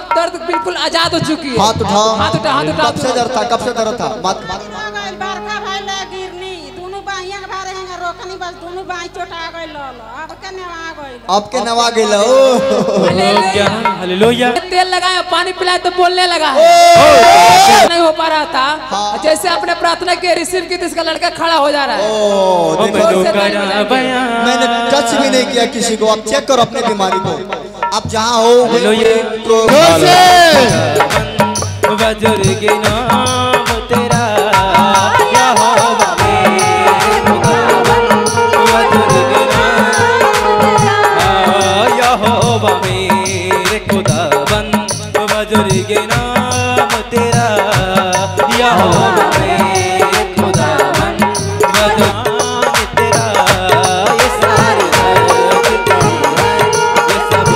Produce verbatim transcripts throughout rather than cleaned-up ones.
दर्द बिल्कुल आजाद हो चुकी है। हाथ उठाओ, हाथ उठा, हाथ उठा। कब से दर्द था, कब से दर्द था? मत बरखा भइले गिरनी दोनों बाहिया के भारे हैं रोकनी बस दोनों बाही चोटा गइल अब के नवा गइल अब के नवा गइल। हालेलुया। तेल लगाया पानी पिलाया तो बोलने लगा है। नहीं हो पा रहा था। हाँ। जैसे आपने प्रार्थना की रिसीव की तो इसका लड़का खड़ा हो जा रहा है। ओ, मैंने टच भी नहीं किया किसी को। आप चेक करो अपनी बीमारी को। आप जहाँ हो तो तेरा मेरे खुदावन बुजुर्ग नाम तेरा यहोवा मेरे खुदावन बुजुर्ग तेरा ये सारी धरती ये सब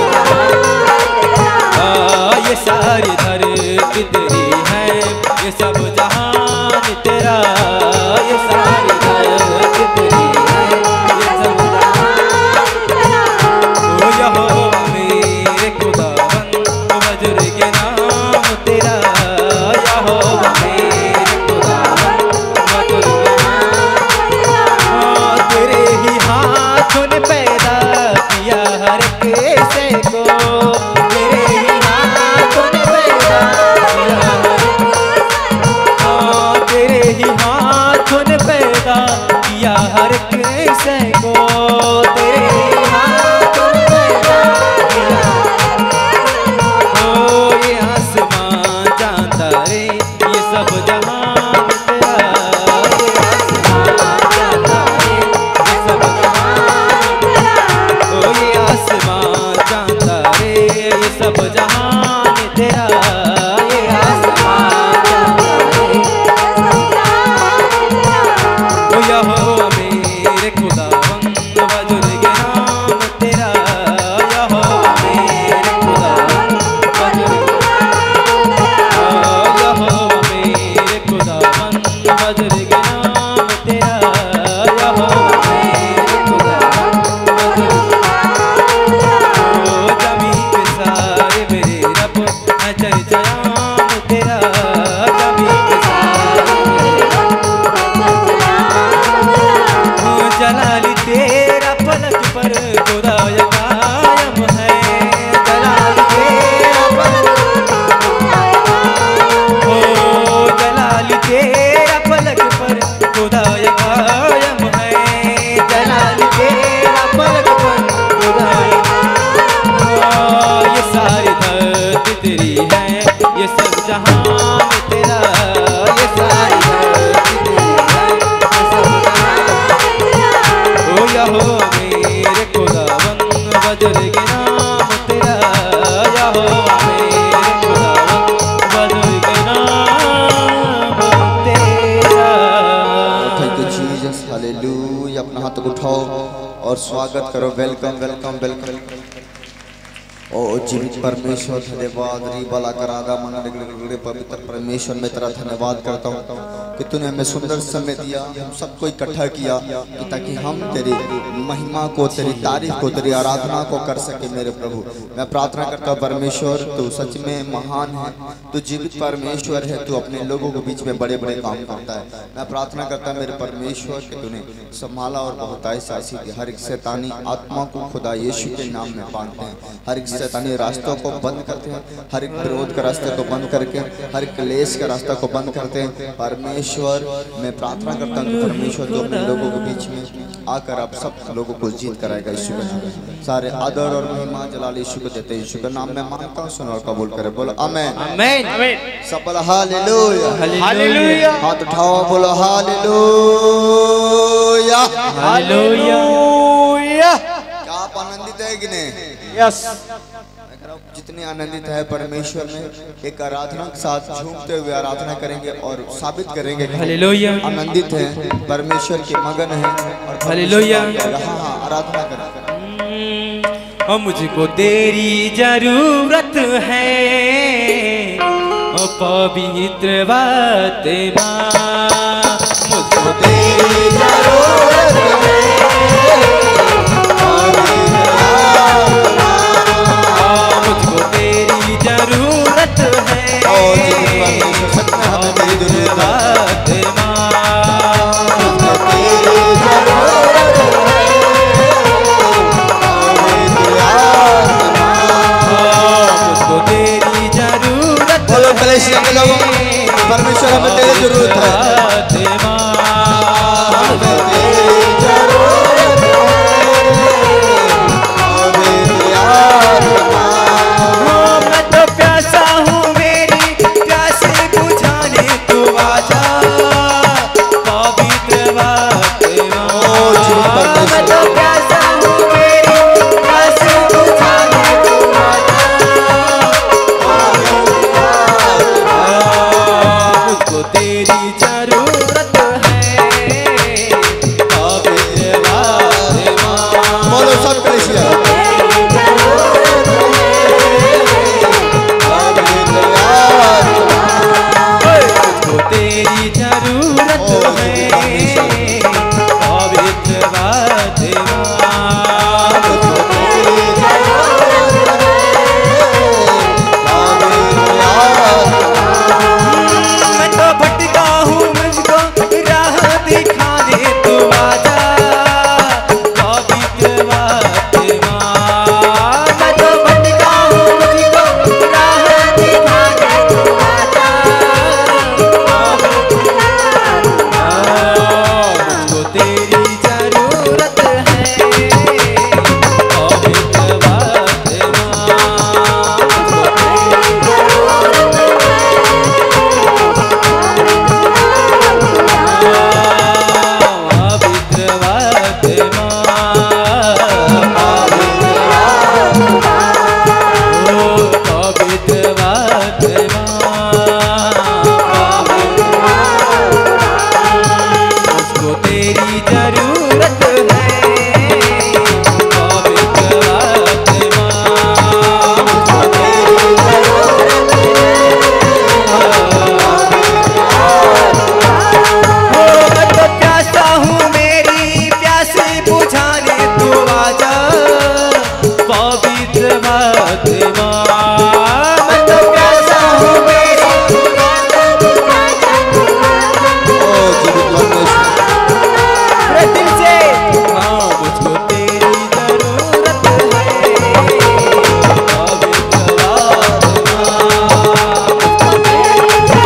ये सारी धरती तेरी है ये सब जहान तेरा ये सारी धरती तेरी है ये सब जहान तेरा ओ यहोवा और स्वागत करो। Welcome welcome welcome. ओ जीवित परमेश्वर धन्यवाद री बला करागा मंगल पवित्र परमेश्वर में तेरा धन्यवाद करता हूँ कि तूने हमें सुंदर समय दिया, हम सबको इकट्ठा किया कि ताकि हम तेरी महिमा को, तेरी तारीफ को, तेरी आराधना को कर सके। मेरे प्रभु मैं प्रार्थना करता हूँ परमेश्वर तू सच में महान है, तू जीवित परमेश्वर है, तू अपने लोगों के बीच में बड़े बड़े काम करता है। मैं प्रार्थना करता हूँ मेरे परमेश्वर कि तूने संभाला और बहुताई सासी की हर एक शैतानी आत्मा को खुदा यीशु के नाम में बांधते हैं, हर एक शैतानी रास्तों को बंद करते हैं, हर एक विरोध का रास्ते को बंद करके हर एक क्लेश का रास्ता को बंद करते हैं। परमेश्वर मैं प्रार्थना करता हूँ कि परमेश्वर तो अपने लोगों के बीच में आकर आप सब लोगों को जीत कराएगा। यीशु का सारे आदर और महिमा जलाल यीशु को देते हैं। यीशु का नाम मैं मांगता हूँ, सुनो और कबूल करे। बोलो आमीन आमीन। सब बोलो हालेलुया हालेलुया। हाथ उठाओ बोलो हालेलुया हालेलुया। क्या आप आनंदित है कि नहीं? यस। जितने आनंदित है परमेश्वर में एक आराधना के साथ झूमते हुए आराधना करेंगे और साबित करेंगे हालेलुया आनंदित है, परमेश्वर के मगन है और हालेलुया आराधना करेंगे। और मुझको तेरी जरूरत है ओ पवित्र बातें मुझको तेरी जरूरत है, मुझको तेरी जरूरत कलेशिया के लोगों परमेश्वर हमें तेरी जरूरत है, हमें तेरी जरूरत है, मैं तो प्यासा हूँ मेरी प्यास बुझाने तू आजा पवित्र आत्मा। मैं तो प्यासा हूँ मेरी प्यास बुझाने तू आजा मुझको तेरी जरूरत है पवित्र आत्मा। बोलो सब कलेशिया तेरी जरूरत है पवित्र आत्मा। मैं तो भटका हूँ मुझको राह दिखाने तू आजा पवित्र आत्मा। मैं तो भटका हूँ मुझको राह दिखाने तू आजा मुझको तेरी जरूरत है पवित्र आत्मा। मुझको तेरी जरूरत है पवित्र आत्मा। ओ पवित्र आत्मा मुझको तेरी जरूरत है पवित्र आत्मा। मुझको तेरी जरूरत है ओ मैं तो प्यासा हूँ मेरी प्यास बुझाने तू आजा पवित्र आत्मा। मैं तो प्यासा हूँ मेरी पूरे दिल से हाँ मुझको तेरी जरूरत है पवित्र आत्मा। मुझको तेरी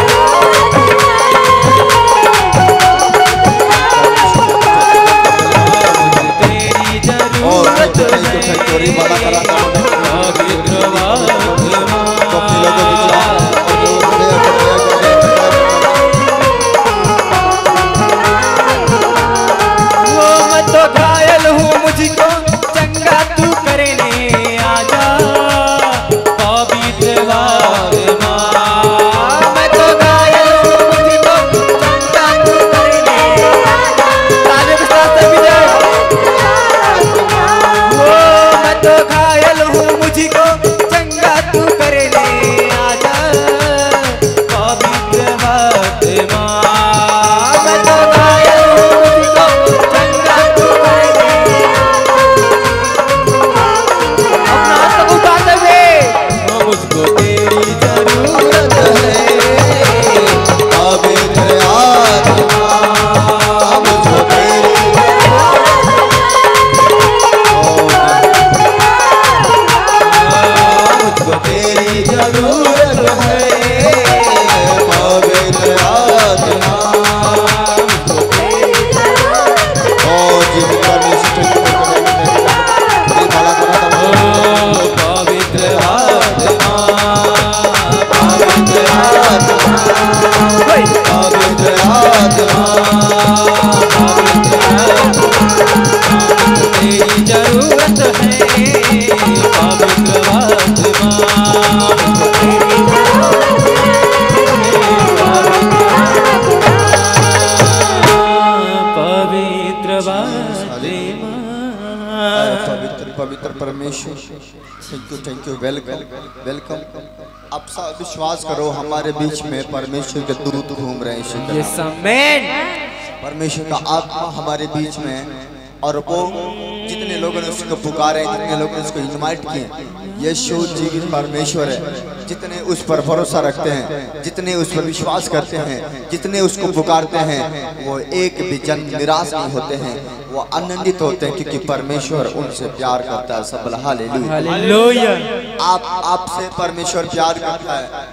जरूरत है चोरी वाला करा पवित्र वो मैं तो घायल हूँ मुझको चंगा तू करने आजा पवित्र आत्मा। मैं तो घायल हूँ मुझको चंगा तू करने आजा तालियों के साथ सभी जय। वो मैं तो घायल हूँ मुझको चंगा तू करने आजा पवित्र आत्मा। मैं तो घायल हूँ मुझको चंगा तू करने अपना हाथ तक उठाते हुए ओ मुझको तेरी जरूरत है पवित्र आत्मा। मुझको तेरी मुझको तेरी जरूरत है पवित्र आत्मा। मुझको तेरी ओ जीवित परमेश्वर तेरी वाला करा ओ पवित्र आत्मा पवित्र आत्मा पवित्र आत्मा। पवित्र आत्मा तेरी जरूरत है पवित्र आत्मा। मुझको तेरी जरूरत है पवित्र आत्मा। पवित्र पवित्र परमेश्वर thank you thank you welcome welcome. आप सब विश्वास करो हमारे बीच में परमेश्वर के दूत घूम रहे हैं। Yes amen. परमेश्वर का आत्मा हमारे बीच में और वो जितने लोगों ने उसको पुकारे, जितने लोगों ने उसको इनवाइट किए, यीशु जीवित परमेश्वर है। जितने उस पर भरोसा रखते हैं, जितने उस पर विश्वास करते हैं, जितने उसको पुकारते हैं, वो एक भी जन निराश नहीं होते हैं, वो आनंदित होते हैं क्योंकि परमेश्वर उनसे प्यार करता है। सब हालेलुया। हालेलुया। आप आपसे परमेश्वर प्यार करता है।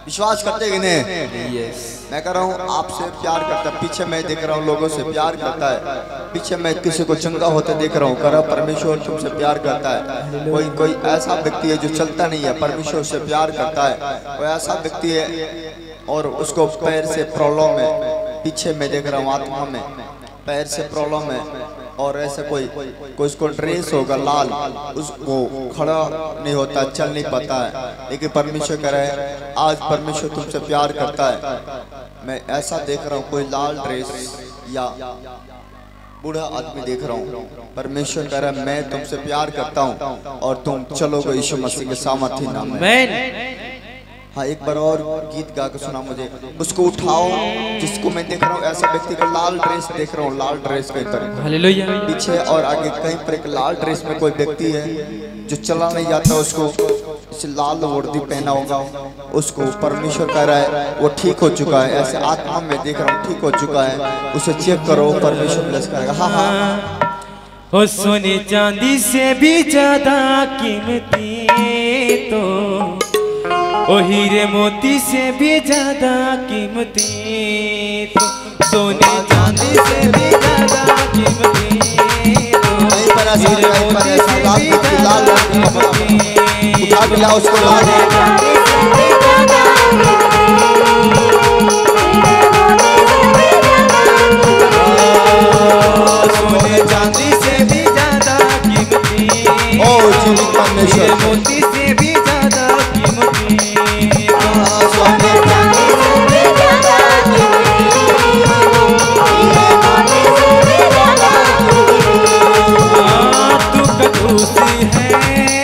विश्वास करते कि नहीं? यस। मैं कह रहा हूँ आपसे प्यार करता है, पीछे मैं देख रहा हूँ लोगों से प्यार करता है, पीछे मैं किसी को चंगा होते देख रहा हूँ, कर परमेश्वर तुमसे प्यार करता है। कोई कोई ऐसा व्यक्ति है जो चलता नहीं है, परमेश्वर से प्यार करता है। कोई ऐसा व्यक्ति है और उसको पैर से प्रॉब्लम है, पीछे मैं देख रहा हूँ आत्मा में पैर से प्रॉब्लम है, और ऐसे कोई कोई उसको ड्रेस होगा लाल, उसको खड़ा नहीं होता, चल नहीं पाता है, लेकिन परमेश्वर कह रहा है आज परमेश्वर तुमसे प्यार करता है। मैं ऐसा देख रहा हूँ कोई लाल ड्रेस या बूढ़ा आदमी देख रहा हूँ, परमेश्वर कह रहा है मैं तुमसे प्यार करता हूँ और तुम चलोगे यीशु मसीह के सामर्थ्य नाम में। हाँ एक बार और गीत गा के सुना मुझे। उसको उठाओ जिसको मैं देख रहा हूँ, ऐसा व्यक्ति का लाल ड्रेस देख रहा हूँ, लाल ड्रेस के तरह हालेलुया। पीछे और आगे कहीं पर एक लाल ड्रेस में कोई व्यक्ति है जो चला नहीं जाता, उसको इसे लाल वर्दी पहना होगा, उसको परमेश्वर कह रहा है वो ठीक हो चुका है। ऐसे आत्मा में देख रहा हूँ ठीक हो चुका है, उसे चेक करो, परमेश्वर ब्लेस करेगा। हाँ हाँ ओ सोने चांदी से भी ज्यादा कीमती तो, ओ हीरे मोती से भी ज्यादा कीमती तो, सोने चांदी से भी ज्यादा कीमती तो, हीरे मोती से भी ज्यादा कीमती उठा उसको सोने चांदी से भी ज्यादा कीमती, ओ जीवित परमेश्वर मोती से भी ज्यादा कीमती, सोने चांदी से भी ज्यादा तू कदूसी है,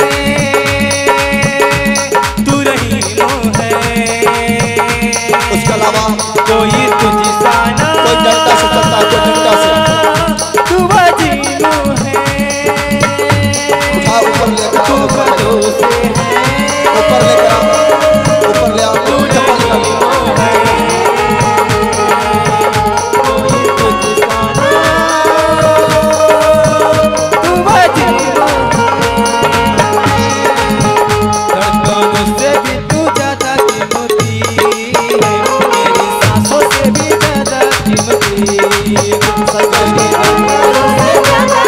तू रहीमो है, उसके अलावा कोई तुझी सा ना, कोई डरता से चलता है, कोई डरता से तू वजीनो है, उठा ऊपर ले तू कदूसी है, ऊपर ले ऊपर ले तू रहीमो है, कोई तुझी सा ना, तू वजीनो धड़कनों से भी तू ज्यादा कीमती है, मेरी सांसों से भी ज्यादा कीमती है, सजनी धड़कनों से ज्यादा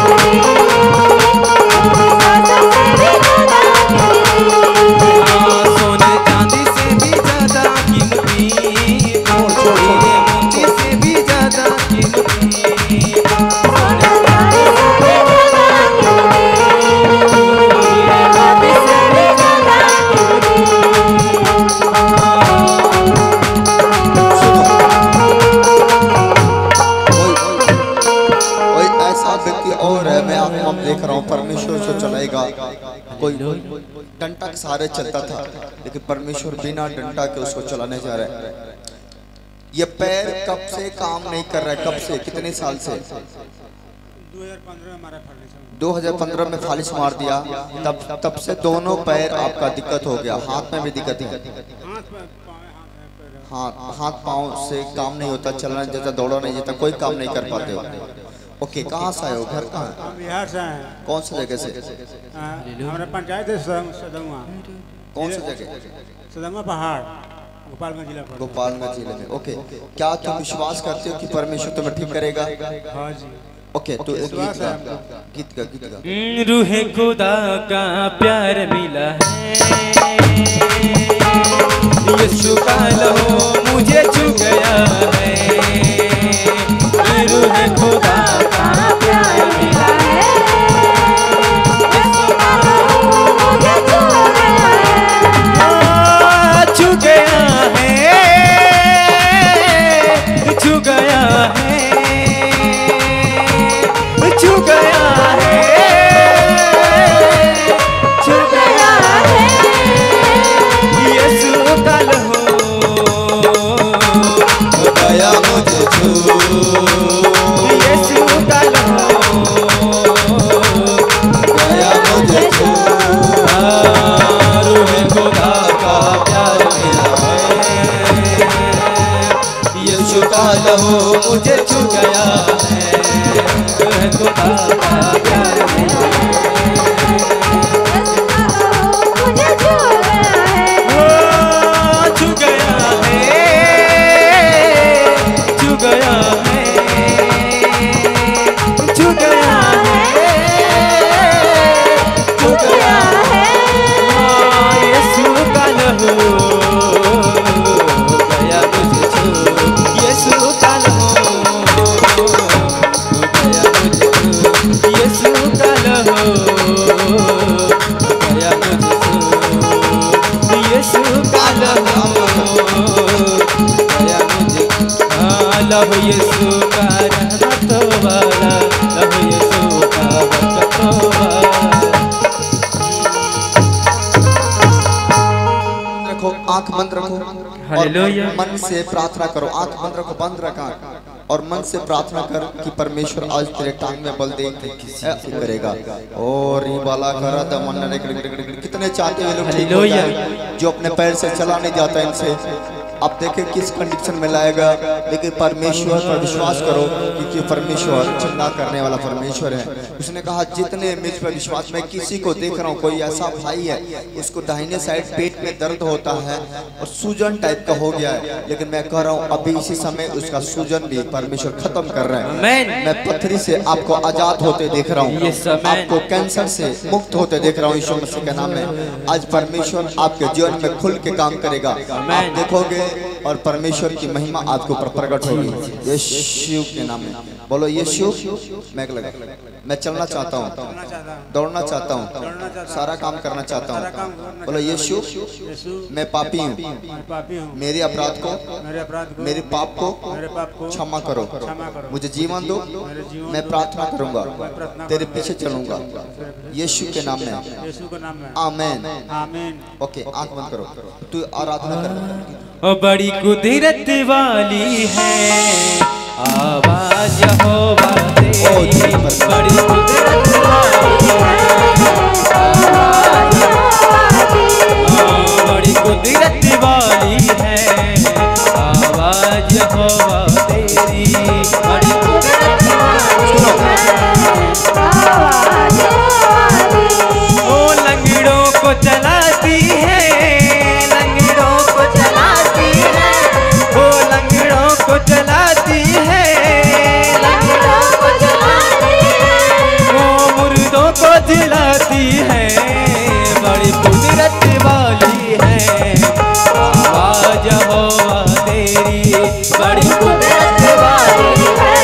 हाँ, सोने चांदी से भी ज्यादा कीमती, हीरे मोती से भी ज्यादा कीमती, सोने चांदी से भी ज्यादा कीमती, हीरे मोती से भी ज्यादा कोई ऐसा व्यक्ति और है, मैं आत्मा में देख रहा हूँ परमेश्वर से चलाएगा। कोई डंटा के सहारे चलता था, लेकिन परमेश्वर बिना डंटा के उसको चलाने जा रहा है। ये पैर कब से काम नहीं कर रहा है? कब से? कितने साल से? दो हज़ार पंद्रह में फालिश मार दिया, तब तब से दोनों पैर आपका दिक्कत हो गया। हाथ में भी दिक्कत है, हाथ हाथ पाँव से काम नहीं होता, चलना जैसा दौड़ा नहीं जाता, कोई काम नहीं कर पाते हो। ओके, कहाँ से आए हो? घर कहाँ है? हम बिहार से हैं। कौन सी जगह से? हमारा पंचायत है सदंगा। कौन सी जगह? सदंगा पहाड़, गोपालगंज जिला। गोपालगंज जिले में। ओके, क्या तुम विश्वास करते हो कि परमेश्वर तुम्हें ठीक करेगा? हाँ जी। ओके, तो एक गीत गा, गीत गा, गीत गा। रूह खुदा का प्यार मिला है, यीशु का लहू मुझे छू गया है, रूह खुदा का प्यार मिला है, यीशु का लहू मुझे छू गया है, छू गया है, छू गया है, छू गया है, यीशु का लहू गया मुझे छू, यीशु का लहू गया मुझे छू, रूह खुदा का प्यार मिला है, यीशु का लहू मुझे छू गया है, रूह खुदा का प्यार मिला है, छू दया मुझे हाँ लव यीशु का रहमत वाला लव यीशु का बरकत वाला। रखो आंख बंद रखो हालेलुया। और मन से प्रार्थना करो। आंख बंद रखो, बंद रखा और मन से प्रार्थना कर कि परमेश्वर आज तेरे टांग में बल दे करेगा। और ये वाला करा था मन ने कितने चाहते हुए लोग ठीक हो जाए, जो अपने पैर से चला नहीं जाता इनसे। अब देखें किस कंडीशन में लाएगा, लेकिन परमेश्वर पर विश्वास करो क्योंकि परमेश्वर चिंता करने वाला परमेश्वर है। उसने कहा जितने मुझ पर विश्वास, मैं किसी को देख रहा हूँ कोई ऐसा भाई है उसको दाहिने साइड पेट में दर्द होता है और सूजन टाइप का हो गया है, लेकिन मैं कह रहा हूँ अभी इसी समय उसका सूजन भी परमेश्वर खत्म कर रहा है। मैं पथरी से आपको आजाद होते देख रहा हूँ, आपको कैंसर से मुक्त होते देख रहा हूँ यीशु मसीह के नाम में। आज परमेश्वर आपके जीवन में खुल के काम करेगा, आप देखोगे और परमेश्वर की महिमा आपके ऊपर प्रकट होगी यीशु के नाम में। बोलो यीशु। मैं लगा मैं चलना चाहता हूँ, दौड़ना चाहता हूँ, सारा काम करना चाहता हूँ। बोलो यीशु मैं पापी हूँ, मेरे अपराध को मेरे पाप को क्षमा करो, मुझे जीवन दो, मैं प्रार्थना करूंगा, तेरे पीछे चलूंगा यीशु के नाम में। आमीन। ओके आंख बंद करो, तू आराधना कर। ओ बड़ी कुदरत वाली है आवाज यहोवा तेरी, बड़ी कुदरत वाली है आवाज बड़ी कुदरत वाली है आवाज यहोवा तेरी, बड़ी कुदरत वाली है आवाज ओ लंगड़ों को चलाती है, लंगड़ों को चलाती है, वो लंगड़ों को चलाती है, लंगड़ों को चलाती है, वो मुर्दों को जिलाती है, बड़ी कुदरत वाली है आवाज यहोवा तेरी, बड़ी कुदरत वाली है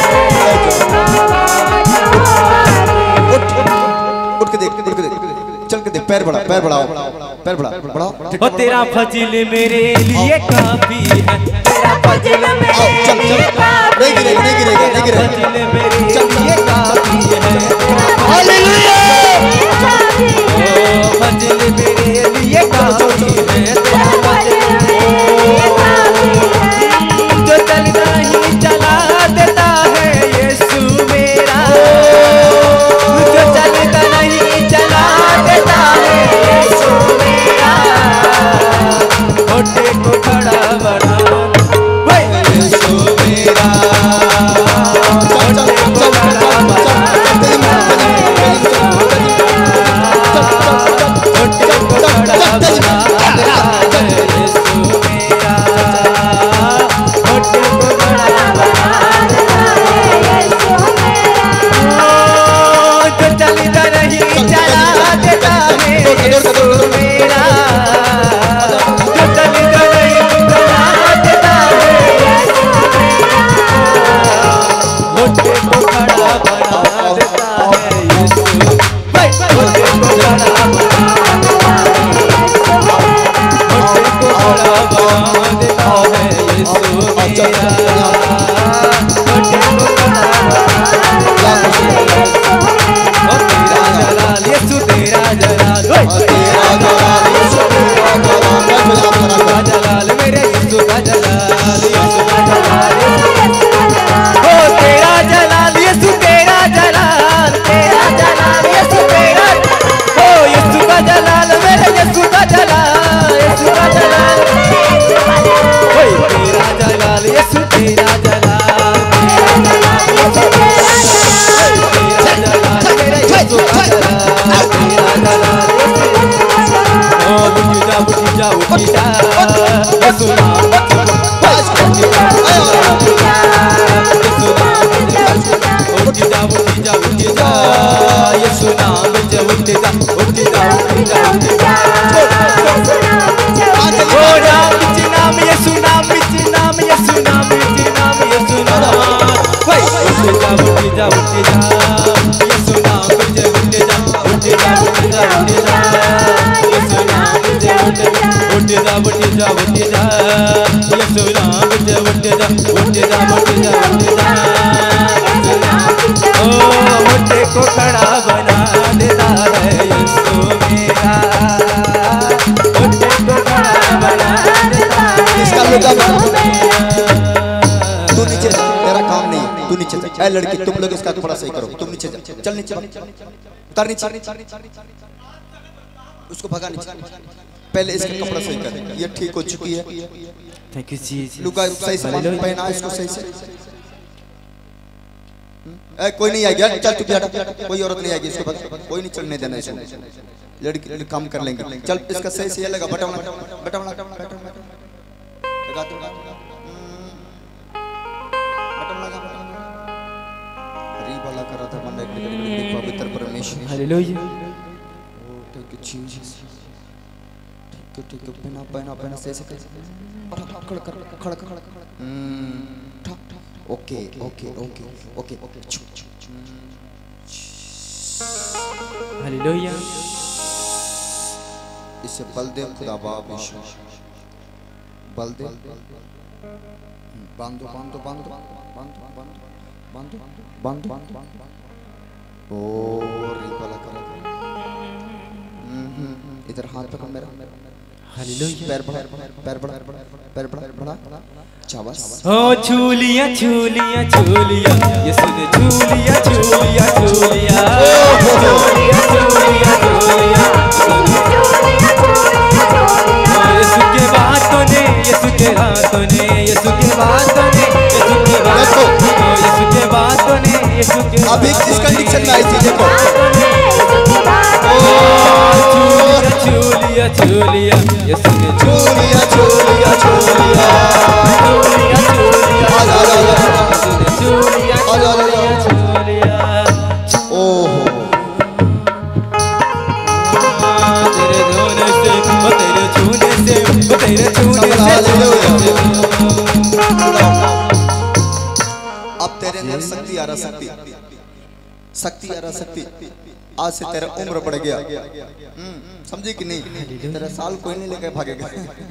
उठ उठ के देख, देख, देख, चल के देख, पैर बढ़ा, पैर बढ़ाओ, पैर बढ़ा, बढ़ाओ। ओ तेरा फजिल मेरे लिए काफी है, तेरा फजिल मेरे लिए काफी है, नहीं गिरेगा, नहीं गिरेगा, नहीं गिरेगा। फजिल मेरे लिए काफी है, हालेलुया। ओ फजिल मेरे लिए काफी है, तेरा फजिल मेरे लिए काफी है, जो चलता ही चला देता है यीशु मेरा, जो चलता नहीं चला देता है यीशु मेरा, छोटे को खड़ा बना यीशु मेरा, छोटे को खड़ा बना छोटे को खड़ा बना यीशु मेरा, छोटे को खड़ा बना यीशु मेरा, जो चलता नहीं चला देता है यीशु मेरा, जो चलता नहीं चला देता है यीशु मेरा, छोटे को खड़ा बना देता है यीशु, छोटे को खड़ा बना देता है यीशु, छोटे को खड़ा बना देता है यीशु मेरा, छोटे को खड़ा बना देता है यीशु, ओ तेरा जलाल यीशु तेरा जलाल, ओ तेरा जलाल यीशु तेरा जलाल, मेरे यीशु का जलाल, यीशु का जलाल, ओ तेरा जलाल यीशु तेरा जलाल, तेरा जलाल यीशु तेरा, ओ यीशु का जलाल, मेरे यीशु का जलाल, यीशु का जलाल, ओ तेरा जलाल यीशु तेरा उठ जा यसु राम जे उठ जा उठ जा उठ जा उठ जा ओ मुझे को खड़ा बना देता है यसु मेरा मुझे को खड़ा बना देता है इसका लुका तू नीचे जा, तेरा काम नहीं, तू नीचे जा। ऐ लड़की तुम लोग इसका थोड़ा सही करो, तुम नीचे जा, चल नीचे उतर नीचे, उसको भगा नीचे। पहले इसका कपड़ा सही कर, ये ठीक हो चुकी है। थैंक यू जी। लुका सही से पहना इसको सही से। ए कोई नहीं आएगा, चल तू हटा, कोई औरत नहीं आएगी इसके पास, कोई नहीं चलने देना इसको। लड़की काम कर लेंगे, चल इसका सही से ये लगा बटन बटन बटन लगा दो वाला करा था मन एक पवित्र परमेश्वर हालेलुया थैंक यू जीसस ठीक है ठीक है पहना पहना पहना से से खड़ खड़ खड़ खड़ हम्म ठक ठक okay okay okay okay okay hallelujah इसे बलदेव खुदा बाप यीशु बलदेव बांधो बांधो बांधो बांधो बांधो बांधो बांधो ओ रिबला करा इधर हाथ पकड़ मेरा हालेलुया पैर बढ़ा पैर बढ़ा पैर बढ़ा बढ़ा शाबाश ओ झूलिया झूलिया झूलिया यीशु ने झूलिया झूलिया झूलिया झूलिया झूलिया झूलिया यीशु के बातों ने यीशु के हाथों ने यीशु के बातों ने यीशु के बातों यीशु के बातों ने यीशु के अभी किस कंडीशन में आई थी देखो झूलिया झूलिया यीशु ने झूलिया झूलिया झूलिया झूलिया झूलिया आजा आजा झूलिया झूलिया झूलिया ओहो तेरे धोने से ओ तेरे छूने से ओ तेरे छूने से अब तेरे अंदर शक्ति आ रहा शक्ति शक्ति आ रहा शक्ति आज से तेरा उम्र बढ़ गया समझी कि नहीं तेरा साल कोई नहीं लेकर भागेगा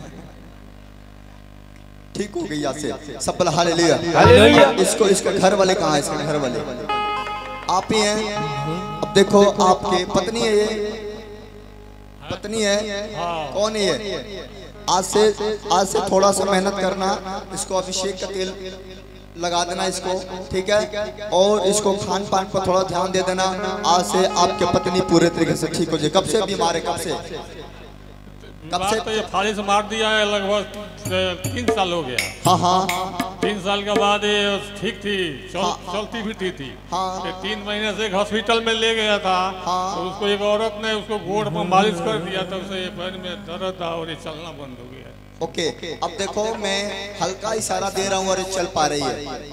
ठीक हो गई आज से सब बोला हालेलुया हालेलुया इसको इसको घर वाले कहाँ है इसके घर वाले आप ही हैं अब देखो आपके पत्नी है ये पत्नी है कौन है ये आज से आज से थोड़ा सा मेहनत करना इसको अभिषेक का तेल लगा देना इसको ठीक है और इसको खान पान पर थोड़ा ध्यान दे देना आज से आपके पत्नी पूरे तरीके से ठीक हो जाए कब से बीमार है कब से कब से तो ये फाली से मार दिया है लगभग तीन साल हो गया हाँ हाँ तीन साल के बाद ये ठीक थी चल, हाँ, चलती भी थी, थी। हाँ, फिर तीन महीने से एक हॉस्पिटल में ले गया था हाँ, तो उसको एक औरत ने उसको गोड़ पर मालिश कर दिया तब से ये पैर में दर्द था और ये चलना बंद हो गया ओके अब देखो मैं हल्का इशारा दे रहा हूँ और चल पा रही है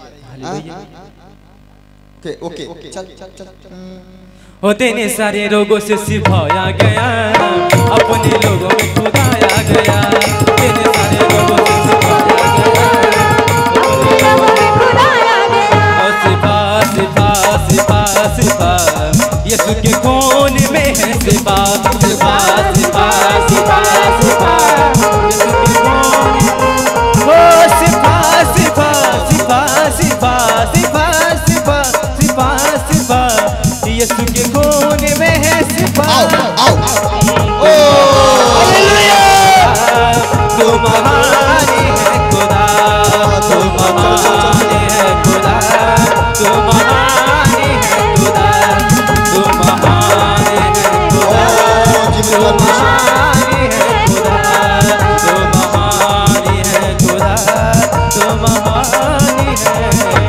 ओके ओके चल चल चल हो तेने सारे रोगों से सिखाया गया अपने लोगों में खुदाया गया तेने सारे रोगों से सिखाया गया सिफा सिफा सिफा सिफा यीशु के खून में है सिफा सिफा सिफा सिफा सिफा यीशु के खून ओ सिफा सिफा सिफा सिफा सिफा सिफा सिफा सिफा यीशु के खून में है सिफा आओ आओ ओ हालेलुया तू महान है खुदा तू महान है खुदा तू महान है खुदा तू महान है खुदा तू महान है खुदा तू महान है खुदा तू महान है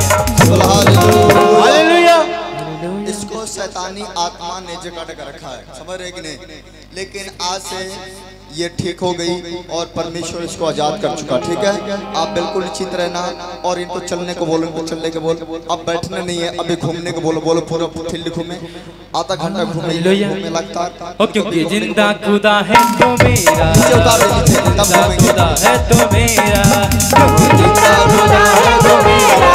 हालेलुया इसको शैतानी आत्मा ने जकड़ कर रखा है समझ रहे कि नहीं लेकिन आज से ये ठीक हो गई और परमेश्वर इसको आजाद कर चुका ठीक है आप बिल्कुल निश्चित रहना और इनको चलने को बोलो इनको चलने के बोल अब बैठने नहीं है अभी घूमने को बोलो बोलो पूरा फील्ड घूमे आधा घंटा घूमे घूमने लगता ओ क्योंकि जिंदा खुदा है तो मेरा उतार दे नीचे, तब जिंदा घूमेंगे। खुदा है तो मेरा क्योंकि जिंदा खुदा है तो मेरा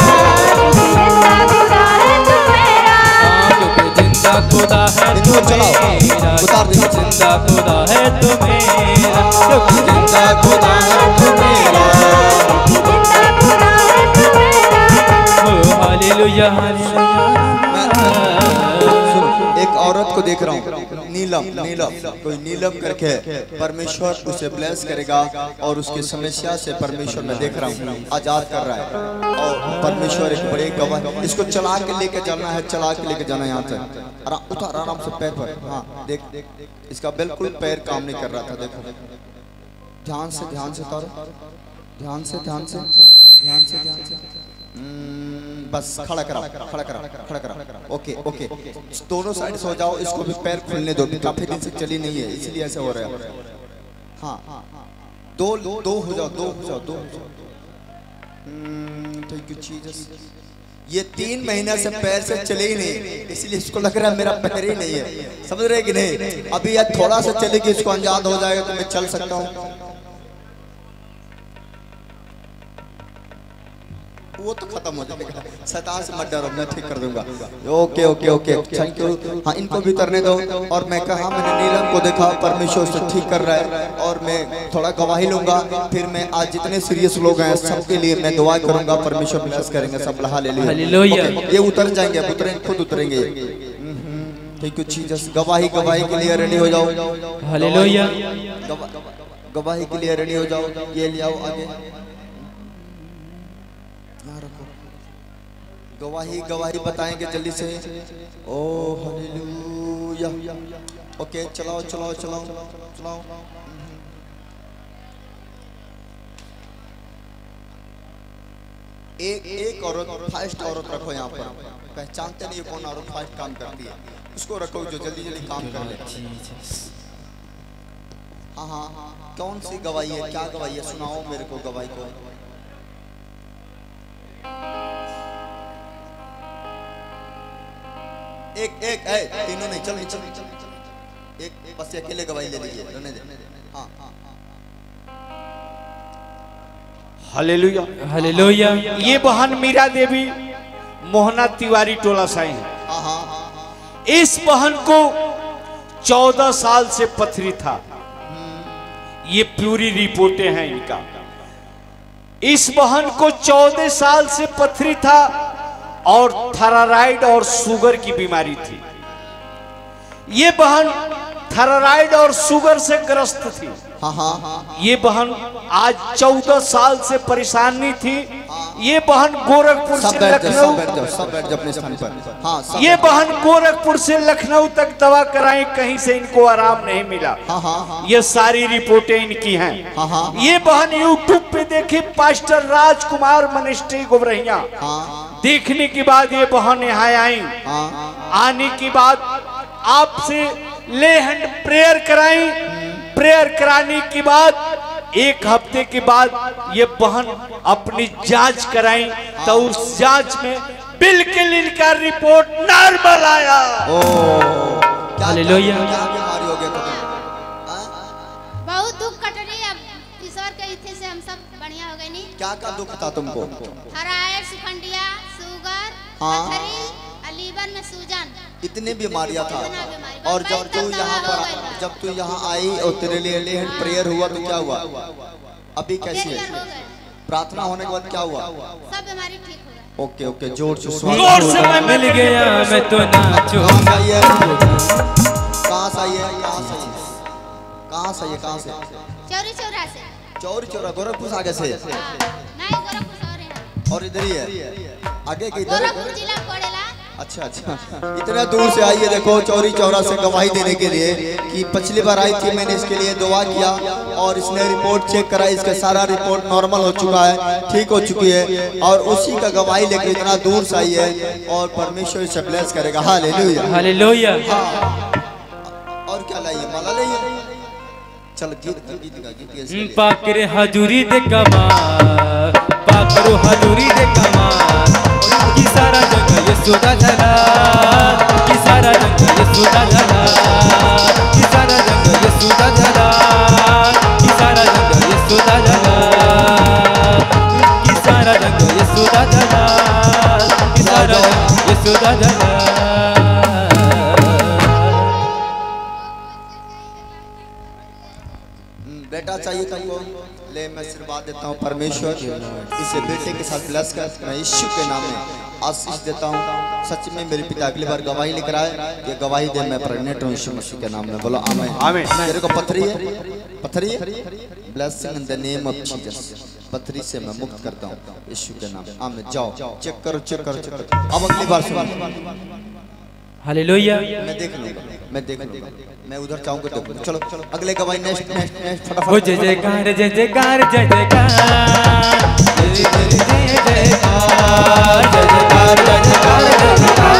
क्योंकि जिंदा खुदा है तो इनको चलाओ, मेरा उतार दे नीचे। जिंदा खुदा है तो मेरा क्योंकि जिंदा खुदा है तू मेरा। Hallelujah hallelujah. एक औरत को देख रहा हूँ, नीलम नीलम कोई नीलम करके परमेश्वर उसे ब्लेस करेगा और उसकी समस्या से परमेश्वर मैं देख रहा हूँ आजाद कर रहा है। और परमेश्वर एक बड़े गवाह, इसको चला के लेके जाना है, चला के लेके जाना है यहाँ से। आराम उतार आराम से पैर पर। हाँ देख इसका बिल्कुल पैर काम नहीं कर रहा था, देखो ध्यान से ध्यान से उतारो, ध्यान से ध्यान से ध्यान से ध्यान से बस खड़ा करा खड़ा करा खड़ा करा। ओके ओके दोनों साइड सो जाओ, इसको भी पैर खुलने दो, काफी दिन से चली नहीं है इसलिए ऐसा हो रहा है। हाँ दो दो हो जाओ, दो हो जाओ, दो हो जाओ। Thank you Jesus. ये तीन महीने से पैर से चले ही नहीं, इसलिए इसको लग रहा है मेरा पैर ही नहीं है, समझ रहे कि नहीं। अभी यार थोड़ा सा चलेगी इसको अंजाद हो जाएगा तो मैं चल सकता हूँ। वो तो खत्म हो जाएगा, शैतान से मत डरो, मैं ठीक कर दूंगा। Okay okay okay thank you. हाँ इनको भी करने दो। और मैं कहा मैंने नीलम को देखा, परमेश्वर उसे ठीक कर रहा है और मैं थोड़ा गवाही लूंगा। फिर मैं आज जितने सीरियस लोग हैं सबके लिए मैं दुआ करूंगा, परमेश्वर ब्लेस करेंगे सब। हालेलुया। ये उतर जाएंगे, अब उतरेंगे, खुद उतरेंगे। Thank you Jesus. गवाही गवाही के लिए रेडी हो जाओ। हालेलुया। गवाही के लिए रेडी हो जाओ। ये ले आओ आगे, रखो। गवाही गवाही बताएंगे जल्दी से। ओ हालेलुया। ओके चलाओ चलाओ चलाओ चलाओ। एक एक औरत फास्ट औरत रखो यहाँ पर, पहचानते नहीं कौन औरत फास्ट काम करती है, उसको रखो जो जल्दी जल्दी काम कर ले। हाँ हाँ कौन सी गवाही है, क्या गवाही है, सुनाओ मेरे को गवाही को। एक एक है, तीनों नहीं, चल चल चल एक बस अकेले गवाही ले लीजिए, रहने दे। हाँ हालेलुया हालेलुया। ये बहन मीरा देवी मोहना तिवारी टोला साई है। हाँ हाँ। इस बहन को चौदह साल से पथरी था, ये पूरी रिपोर्टें हैं इनका। इस बहन को चौदह साल से पथरी था और थायराइड और शुगर की बीमारी थी। ये बहन थायराइड और शुगर से ग्रस्त थी। हाँ हाँ। ये बहन आज चौदह साल से परेशानी थी। ये बहन गोरखपुर से लखनऊ, सब बैठ जाओ अपने स्थान पर। हाँ ये बहन गोरखपुर से लखनऊ तक दवा कराई, कहीं से इनको आराम नहीं मिला। हाँ हाँ। ये सारी रिपोर्टें इनकी हैं। हाँ हाँ। ये बहन यूट्यूब पे देखी पास्टर राजकुमार मिनिस्ट्री गोबरहिया, हाँ। देखने के बाद ये बहन यहाँ आई। हाँ। आने के बाद आपसे ले हैंड प्रेयर कराई। प्रेयर कराने के बाद एक हफ्ते के बाद ये बहन अपनी जांच कराई, तो उस जांच में बिल्कुल इनका रिपोर्ट नॉर्मल आया। Oh hallelujah. क्या बीमारी हो गया तुम्हें? बहुत दुख कट रही, अब ईश्वर के इथे से हम सब बढ़िया हो गए। नहीं क्या क्या दुख था तुमको? थायराइड, सुखंडिया, शुगर, हाँ। पथरी, लीवर में सूजन, इतनी बीमारियां था। इतना बीमारी। और बस जब तू पैर यहाँ तक पर दवा हो गई। जब तू यहाँ आई और तेरे लिए ले हैंड प्रेयर हुआ तो क्या हुआ? अभी कैसी क्लियर है? हो गए, प्रार्थना होने के बाद क्या हुआ? सब बीमारी ठीक हो गई। ओके ओके जोर से जोर से मैं मिल गया मैं तो नाचूं। कहाँ से आई है? कहाँ से आई है? कहाँ से आई है? कहाँ से आई है? कहाँ से? चौरी चौरा से। चौरी चौरा गोरखपुर आगे से? हाँ, नहीं गोरखपुर और है। और इधर ही है? आगे के इधर? गोरखपुर जिला पड़ेला। अच्छा अच्छा, इतना दूर से आई है देखो चौरी चौरा से गवाही देने के लिए कि पिछली बार आई थी, मैंने इसके लिए दुआ किया और इसने रिपोर्ट चेक करा, इसका सारा रिपोर्ट नॉर्मल हो चुका है, ठीक हो चुकी है और उसी का गवाही लेकर इतना दूर से आई है और परमेश्वर इसे ब्लेस करेगा। Hallelujah hallelujah. और क्या लाइए? माला लाइए। चल गीत गीत गा गीत पाकरे हजूरी दे कमा, पाकरो हजूरी दे कमा, कि सारा जगह ये सुधा झला, कि सारा जगह ये सुधा झला, कि सारा जगह ये सुधा झला, कि सारा जगह ये सुधा झला, कि सारा जगह ये सुधा झला, कि सारा जगह ये सुधा झला। आशीर्वाद देता हूँ परमेश्वर इसे बेटे के साथ ब्लेस कर, मैं यीशु के नाम में आशीष देता हूँ। सच में मेरे पिता अगली बार गवाही लेकर आए, ये गवाही दे मैं प्रेग्नेंट हूँ यीशु मसीह के नाम में। बोलो आमीन आमीन। तेरे को पथरी है, पथरी है, blessing in the name of Jesus. पथरी से मैं मुक्त करता हूँ यीशु के नाम में। आमीन। जाओ चेक करो, चेक करो, चेक करो। अब अगली बार सुनो। हालेलुया। मैं देख लूंगा, मैं देख लूंगा, मैं उधर चाहूंगा देखूंगा। चलो चलो अगले गवाही नेक्स्ट नेक्स्ट नेक्स्ट ओ फटाफट। जय जयकार जय जयकार जय जयकार जय जय जय जयकार जय जयकार जय जयकार जय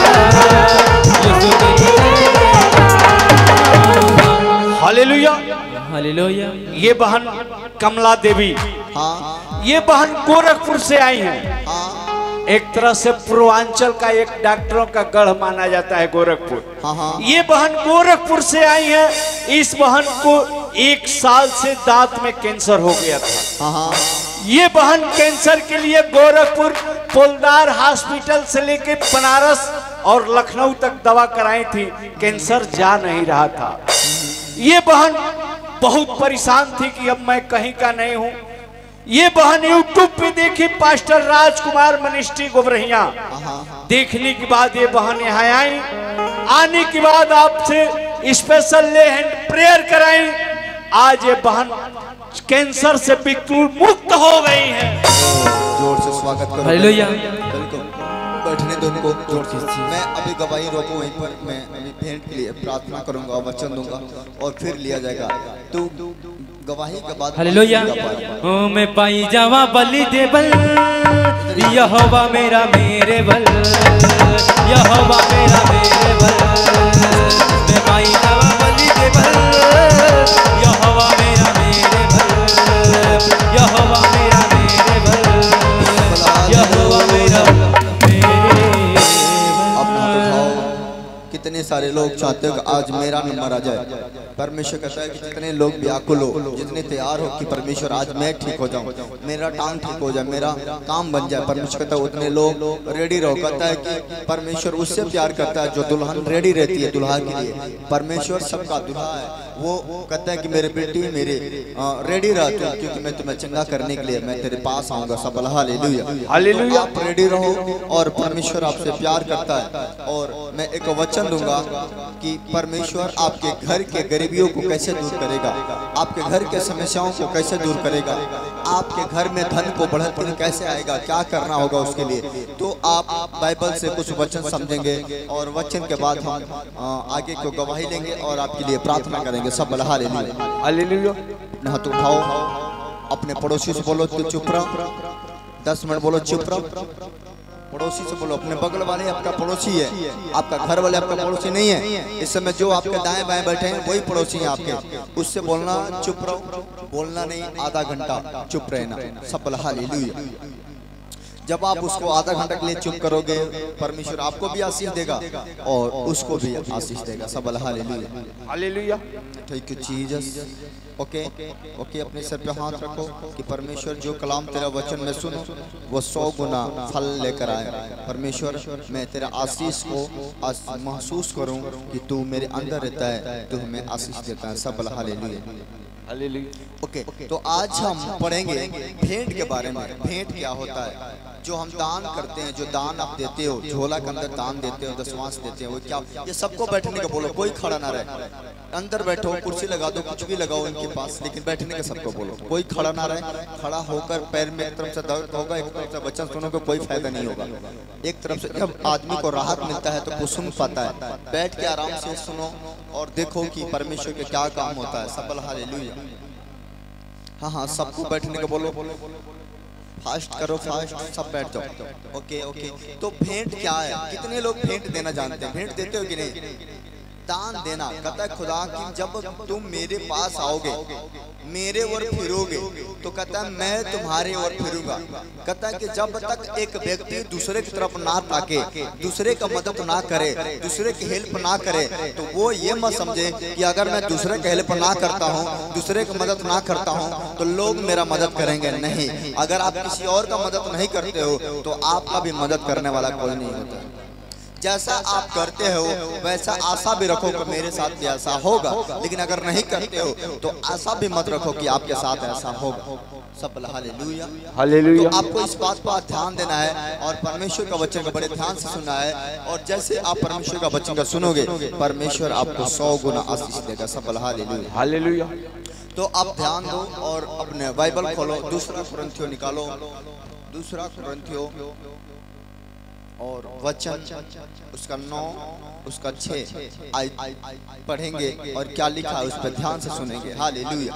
जयकार। हालेलुया। हालेलुया। ये बहन कमला देवी, हाँ ये बहन गोरखपुर से आई हैं। हाँ एक तरह से पूर्वांचल का एक डॉक्टरों का गढ़ माना जाता है गोरखपुर। हाँ हाँ ये बहन गोरखपुर से आई है। इस बहन को एक साल से दांत में कैंसर हो गया था। हाँ हाँ ये बहन कैंसर के लिए गोरखपुर पोलदार हॉस्पिटल से लेके बनारस और लखनऊ तक दवा कराई थी, कैंसर जा नहीं रहा था। ये बहन बहुत परेशान थी कि अब मैं कहीं का नहीं हूं। ये बहन यूट्यूब पे देखी पास्टर राजकुमार मिनिस्ट्री गोबरहिया, देखने के बाद ये बहन यहाँ आई। आने के बाद आपसे स्पेशल ले हैंड प्रेयर कराई। आज ये बहन कैंसर से बिल्कुल मुक्त हो गई है। जोर से स्वागत करो। हालेलुया। बिल्कुल बैठने दो इनको जोर से। मैं अभी गवाही रोको वहीं पर, मैं अभी भेंट के लिए प्रार्थना करूंगा, वचन दूंगा और फिर लिया जाएगा। तू गवाही के बाद हालेलुया। ओ मैं पाई जावा बलि दे बल, यहोवा मेरा मेरे बल, यहोवा मेरा मेरे बल। मैं पाई जावा बलि दे बल, यहोवा मेरा मेरे बल, यहोवा मेरा मेरे बल, यहोवा मेरा मेरे बल। अपना उठाओ। कितने सारे लोग चाहते हो कि आज मेरा नंबर आ जाए। परमेश्वर कहता है कि जितने लोग व्याकुल हो, जितने तैयार हो कि परमेश्वर आज मैं ठीक हो जाऊं, मेरा टांग ठीक हो जाए, मेरा काम बन जाए, परमेश्वर कहता है उतने लोग रेडी रहो। कहता है कि परमेश्वर उससे प्यार करता है जो दुल्हन रेडी रहती है दुल्हा के लिए। परमेश्वर सबका दुल्हा है। वो कहता है कि मेरे बेटी मेरे रेडी रह तू, क्योंकि मैं तुम्हें चंगा करने के लिए मैं तेरे पास आऊंगा। सब हालेलुया हालेलुया। आप रेडी रहो और परमेश्वर आपसे प्यार करता है। और मैं एक वचन दूंगा कि परमेश्वर आपके घर के गरीबियों को कैसे दूर करेगा, आपके घर के समस्याओं को कैसे दूर करेगा, आपके घर में धन को बढ़त कैसे आएगा, क्या करना होगा उसके लिए। तो आप बाइबल से कुछ वचन समझेंगे और वचन के बाद हम आगे को गवाही लेंगे और आपके लिए प्रार्थना करेंगे। सब हालेलुया हालेलुया। हाथ उठाओ, अपने पड़ोसी से बोलो तो चुप रहो। दस मिनट बोलो चुप रहो। पड़ोसी से बोलो, अपने बगल वाले आपका पड़ोसी है, आपका घर वाले आपका पड़ोसी नहीं है। इस समय जो आपके दाएं बाएं बैठे हैं वही पड़ोसी हैं आपके। उससे बोलना चुप रहो, बोलना नहीं, आधा घंटा चुप रहना। सब हालेलुया। जब आप उसको आधा घंटा के लिए चुप करोगे, परमेश्वर आपको भी आशीष देगा और उसको भी आशीष देगा। सब hallelujah hallelujah. Thank you Jesus. Okay okay, अपने सर पे हाथ रखो कि परमेश्वर जो कलाम तेरा वचन में सुनो वो सौ गुना फल लेकर आए। परमेश्वर मैं तेरा आशीष को महसूस करूं कि तू मेरे अंदर रहता है, तू हमें आशीष देता है। सब हालेलुया हालेलुया। ओके, तो आज हम पढ़ेंगे भेंट के बारे में। भेंट क्या होता है? जो हम दान करते हैं, जो दान आप देते हो, झोला के अंदर दान देते हो, दशमांश देते हो, क्या ये सबको बैठने का बोलो, कोई खड़ा ना रहे। अंदर बैठो, कुर्सी लगा दो, कुछ भी लगाओ इनके पास, लेकिन बैठने का सबको बोलो, कोई खड़ा ना रहे। खड़ा होकर पैर में एक तरफ से दर्द होगा, एक तरफ से वचन सुनोगे, कोई फायदा नहीं होगा। एक तरफ से जब आदमी को राहत मिलता है तो वो सुन पाता है। बैठ के आराम से सुनो और देखो कि परमेश्वर के क्या काम होता है। सब हालेलुया। हाँ हाँ, सबको बैठने का बोलो, फास्ट करो, फास्ट, सब बैठ जाओ। Okay okay. तो भेंट क्या है? कितने लोग भेंट देना जानते हैं? भेंट देते हो कि नहीं? दान देना। कहता है खुदा कि जब तुम मेरे पास आओगे, मेरे ओर फिरोगे, तो कहता है मैं तुम्हारे ओर फिरूंगा। कहता है कि जब तक एक व्यक्ति दूसरे की तरफ ना ताके, दूसरे का मदद ना करे, दूसरे की हेल्प ना करे, तो वो ये मत समझे कि अगर मैं दूसरे का हेल्प ना करता हूँ, दूसरे की मदद ना करता हूँ, तो लोग मेरा मदद करेंगे। नहीं, अगर आप किसी और का मदद नहीं करते हो तो आपका भी मदद करने वाला कोई नहीं होता। जैसा आप करते हो वैसा आशा भी रखो कि मेरे साथ भी ऐसा होगा, लेकिन अगर नहीं करते हो तो आशा भी मत रखो कि आपके साथ ऐसा होगा। सब हालेलुया हालेलुया। तो आपको इस बात पर ध्यान देना है और परमेश्वर का वचन को बड़े ध्यान से सुनना है, और जैसे आप परमेश्वर का वचन का सुनोगे परमेश्वर आपको सौ गुना आशीष देगा। सब हालेलुया हालेलुया। तो आप ध्यान दो और अपने बाइबल खोलो, दूसरा कुरिन्थियों निकालो, दूसरा कुरिन्थियों और वचन उसका नौ उसका छह आई पढ़ेंगे और क्या लिखा है उस पर ध्यान से सुनेंगे। Hallelujah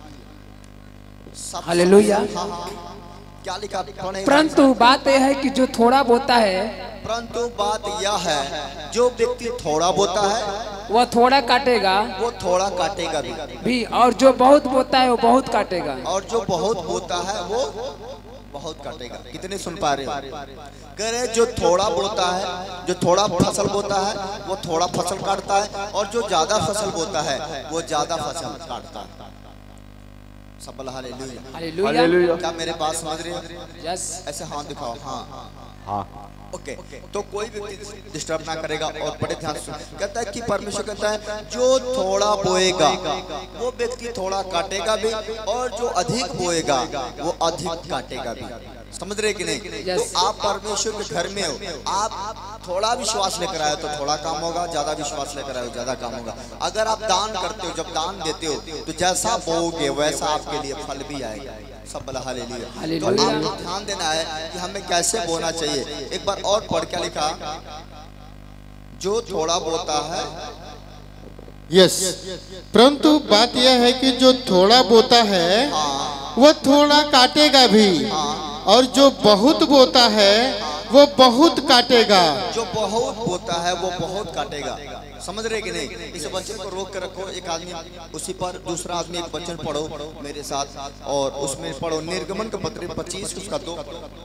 hallelujah. क्या लिखा पढ़ेंगे। परंतु बात यह है कि जो थोड़ा बोता है, परंतु बात यह है जो व्यक्ति थोड़ा बोता है वह थोड़ा काटेगा, वो थोड़ा काटेगा भी, भी और जो बहुत बोता है वो बहुत काटेगा, और जो बहुत बोता है वो बहुत काटेगा। कितने सुन पा रहे हो? कह रहे जो थोड़ा बोता है, जो थोड़ा फसल बोता है वो थोड़ा फसल काटता है, और जो ज्यादा फसल बोता है वो ज्यादा फसल काटता है। सब हालेलुया हालेलुया। क्या मेरे बात समझ रहे हो? यस। ऐसे हाथ दिखाओ। हाँ हाँ ओके। तो कोई व्यक्ति डिस्टर्ब ना करेगा और बड़े ध्यान से कहता है कि परमेश्वर कहता है जो थोड़ा बोएगा वो व्यक्ति थोड़ा काटेगा भी, और जो अधिक बोएगा वो अधिक काटेगा भी। समझ रहे कि नहीं? yes. तो आप परमेश्वर के घर में हो, आप थोड़ा विश्वास लेकर आए तो थोड़ा काम होगा, ज्यादा विश्वास लेकर आए ज्यादा काम होगा। अगर आप दान करते हो, जब दान देते हो तो जैसा बोओगे वैसा आपके लिए फल भी आएगा। सब हालेलुया। तो आपको ध्यान देना है कि हमें कैसे बोना चाहिए। एक बार और पढ़ क्या लिखा, जो थोड़ा बोता है। Yes yes. परंतु बात यह है कि जो थोड़ा बोता है हाँ। वो थोड़ा काटेगा भी, हाँ। और जो बहुत बोता है वो बहुत काटेगा। जो बहुत बोता है वो बहुत काटेगा। समझ रहे कि नहीं? इस वचन को रोक कर रखो। एक आदमी उसी पर दूसरा आदमी एक वचन पढ़ो मेरे साथ, और उसमें पढ़ो निर्गमन का पत्र पच्चीस उसका दो।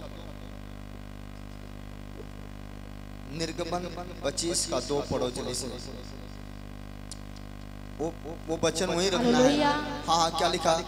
निर्गमन पच्चीस का दो पढ़ो जल्दी से। वो वो वचन वही रखना है। हाँ हाँ क्या लिखा?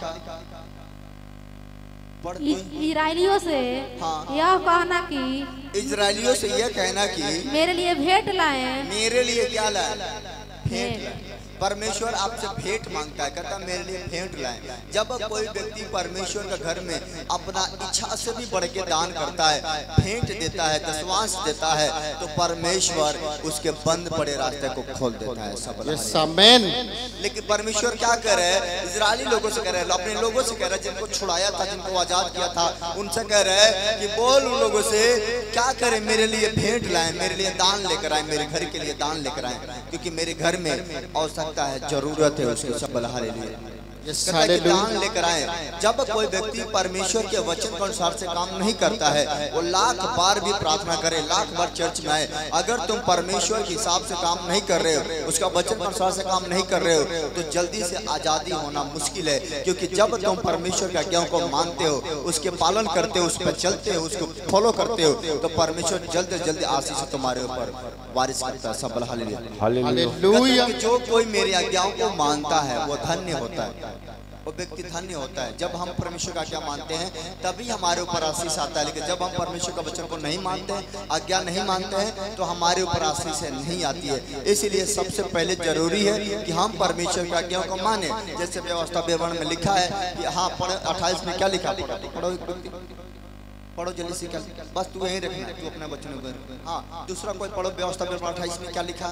इजराइलियों से हाँ। यह कहना कि इजराइलियों से यह कहना कि मेरे लिए भेंट लाए। मेरे लिए क्या लाए? भेंट लाए। परमेश्वर आपसे भेंट मांगता है, कहता है मेरे लिए भेंट लाए। जब कोई व्यक्ति परमेश्वर के घर में अपना इच्छा से भी बढ़ के दान करता है, भेंट देता है, दशवांश देता है, तो परमेश्वर उसके बंद पड़े रास्ते को खोल देता है। सब आमीन। लेकिन परमेश्वर क्या कह रहे हैं? इजरायली लोगों से कह रहे हैं, अपने लोगों से कह रहे हैं जिनको छुड़ाया था, जिनको आजाद किया था, उनसे कह रहे हैं कि बोल उन लोगों से क्या करें, मेरे लिए भेंट लाए, मेरे लिए दान लेकर आए, मेरे घर के लिए दान लेकर आए, क्योंकि मेरे घर में आवश्यकता है, जरूरत है उसकी। सब हालेलुया। दान लेकर आए। जब कोई व्यक्ति परमेश्वर के वचन के अनुसार से काम नहीं करता है, वो लाख बार भी प्रार्थना करे, लाख बार चर्च में आए, अगर तुम परमेश्वर के हिसाब से काम नहीं कर रहे हो, उसका वचन के अनुसार से काम नहीं कर रहे हो, तो जल्दी से आजादी होना मुश्किल है। क्योंकि जब तुम परमेश्वर के आज्ञाओं को मानते हो, उसके पालन करते हो, उस पर चलते हो, उसको फॉलो करते हो, तो परमेश्वर जल्द से जल्द आशीष तुम्हारे ऊपर बारिश करता है। सब हालेलुया। जो कोई मेरी आज्ञाओं को मानता है वो धन्य होता है, वो व्यक्ति धन्य होता है। जब हम परमेश्वर का आज्ञा मानते हैं तभी हमारे ऊपर आशीष आता है, लेकिन जब हम परमेश्वर का वचन को नहीं मानते हैं, आज्ञा नहीं मानते हैं, तो हमारे ऊपर आशीष नहीं आती है। इसलिए सबसे पहले जरूरी है कि हम परमेश्वर की आज्ञाओं को माने। जैसे व्यवस्था विवरण में लिखा है कि हाँ पढ़ अट्ठाईस में क्या लिखा, पढ़ो पढ़ो जल्दी से। क्या बस तू यही रखना, तू अपने बच्चों में। हाँ दूसरा कोई पढ़ो व्यवस्था विवरण अट्ठाईस में क्या लिखा,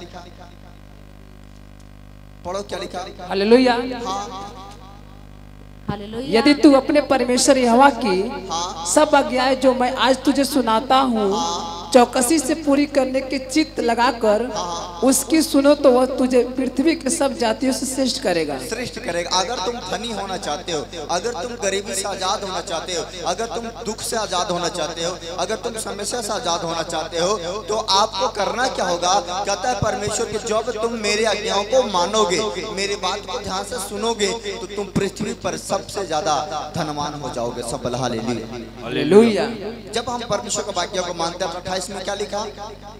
पढ़ो क्या लिखा। हालेलुया। हाँ यदि तू अपने परमेश्वर यहोवा की सब आज्ञाएं जो मैं आज तुझे सुनाता हूँ चौकसी से पूरी करने के चित्त लगाकर उसकी सुनो, तो वह तुझे पृथ्वी के सब जातियों से श्रेष्ठ करेगा श्रेष्ठ करेगा। अगर तुम धनी होना चाहते हो, अगर तुम गरीबी से आजाद होना चाहते हो, अगर तुम दुख से आजाद होना चाहते हो, अगर तुम समस्या से आजाद होना चाहते हो, तो आपको करना क्या होगा? कहता है परमेश्वर की, जब तुम मेरी आज्ञाओं को मानोगे, मेरी बात को ध्यान से सुनोगे, तो तुम पृथ्वी पर सबसे ज्यादा धनवान हो जाओगे। सब हालेलुया। हालेलुया। जब हम परमेश्वर की आज्ञा को मानते हैं, अट्ठाईस में क्या लिखा?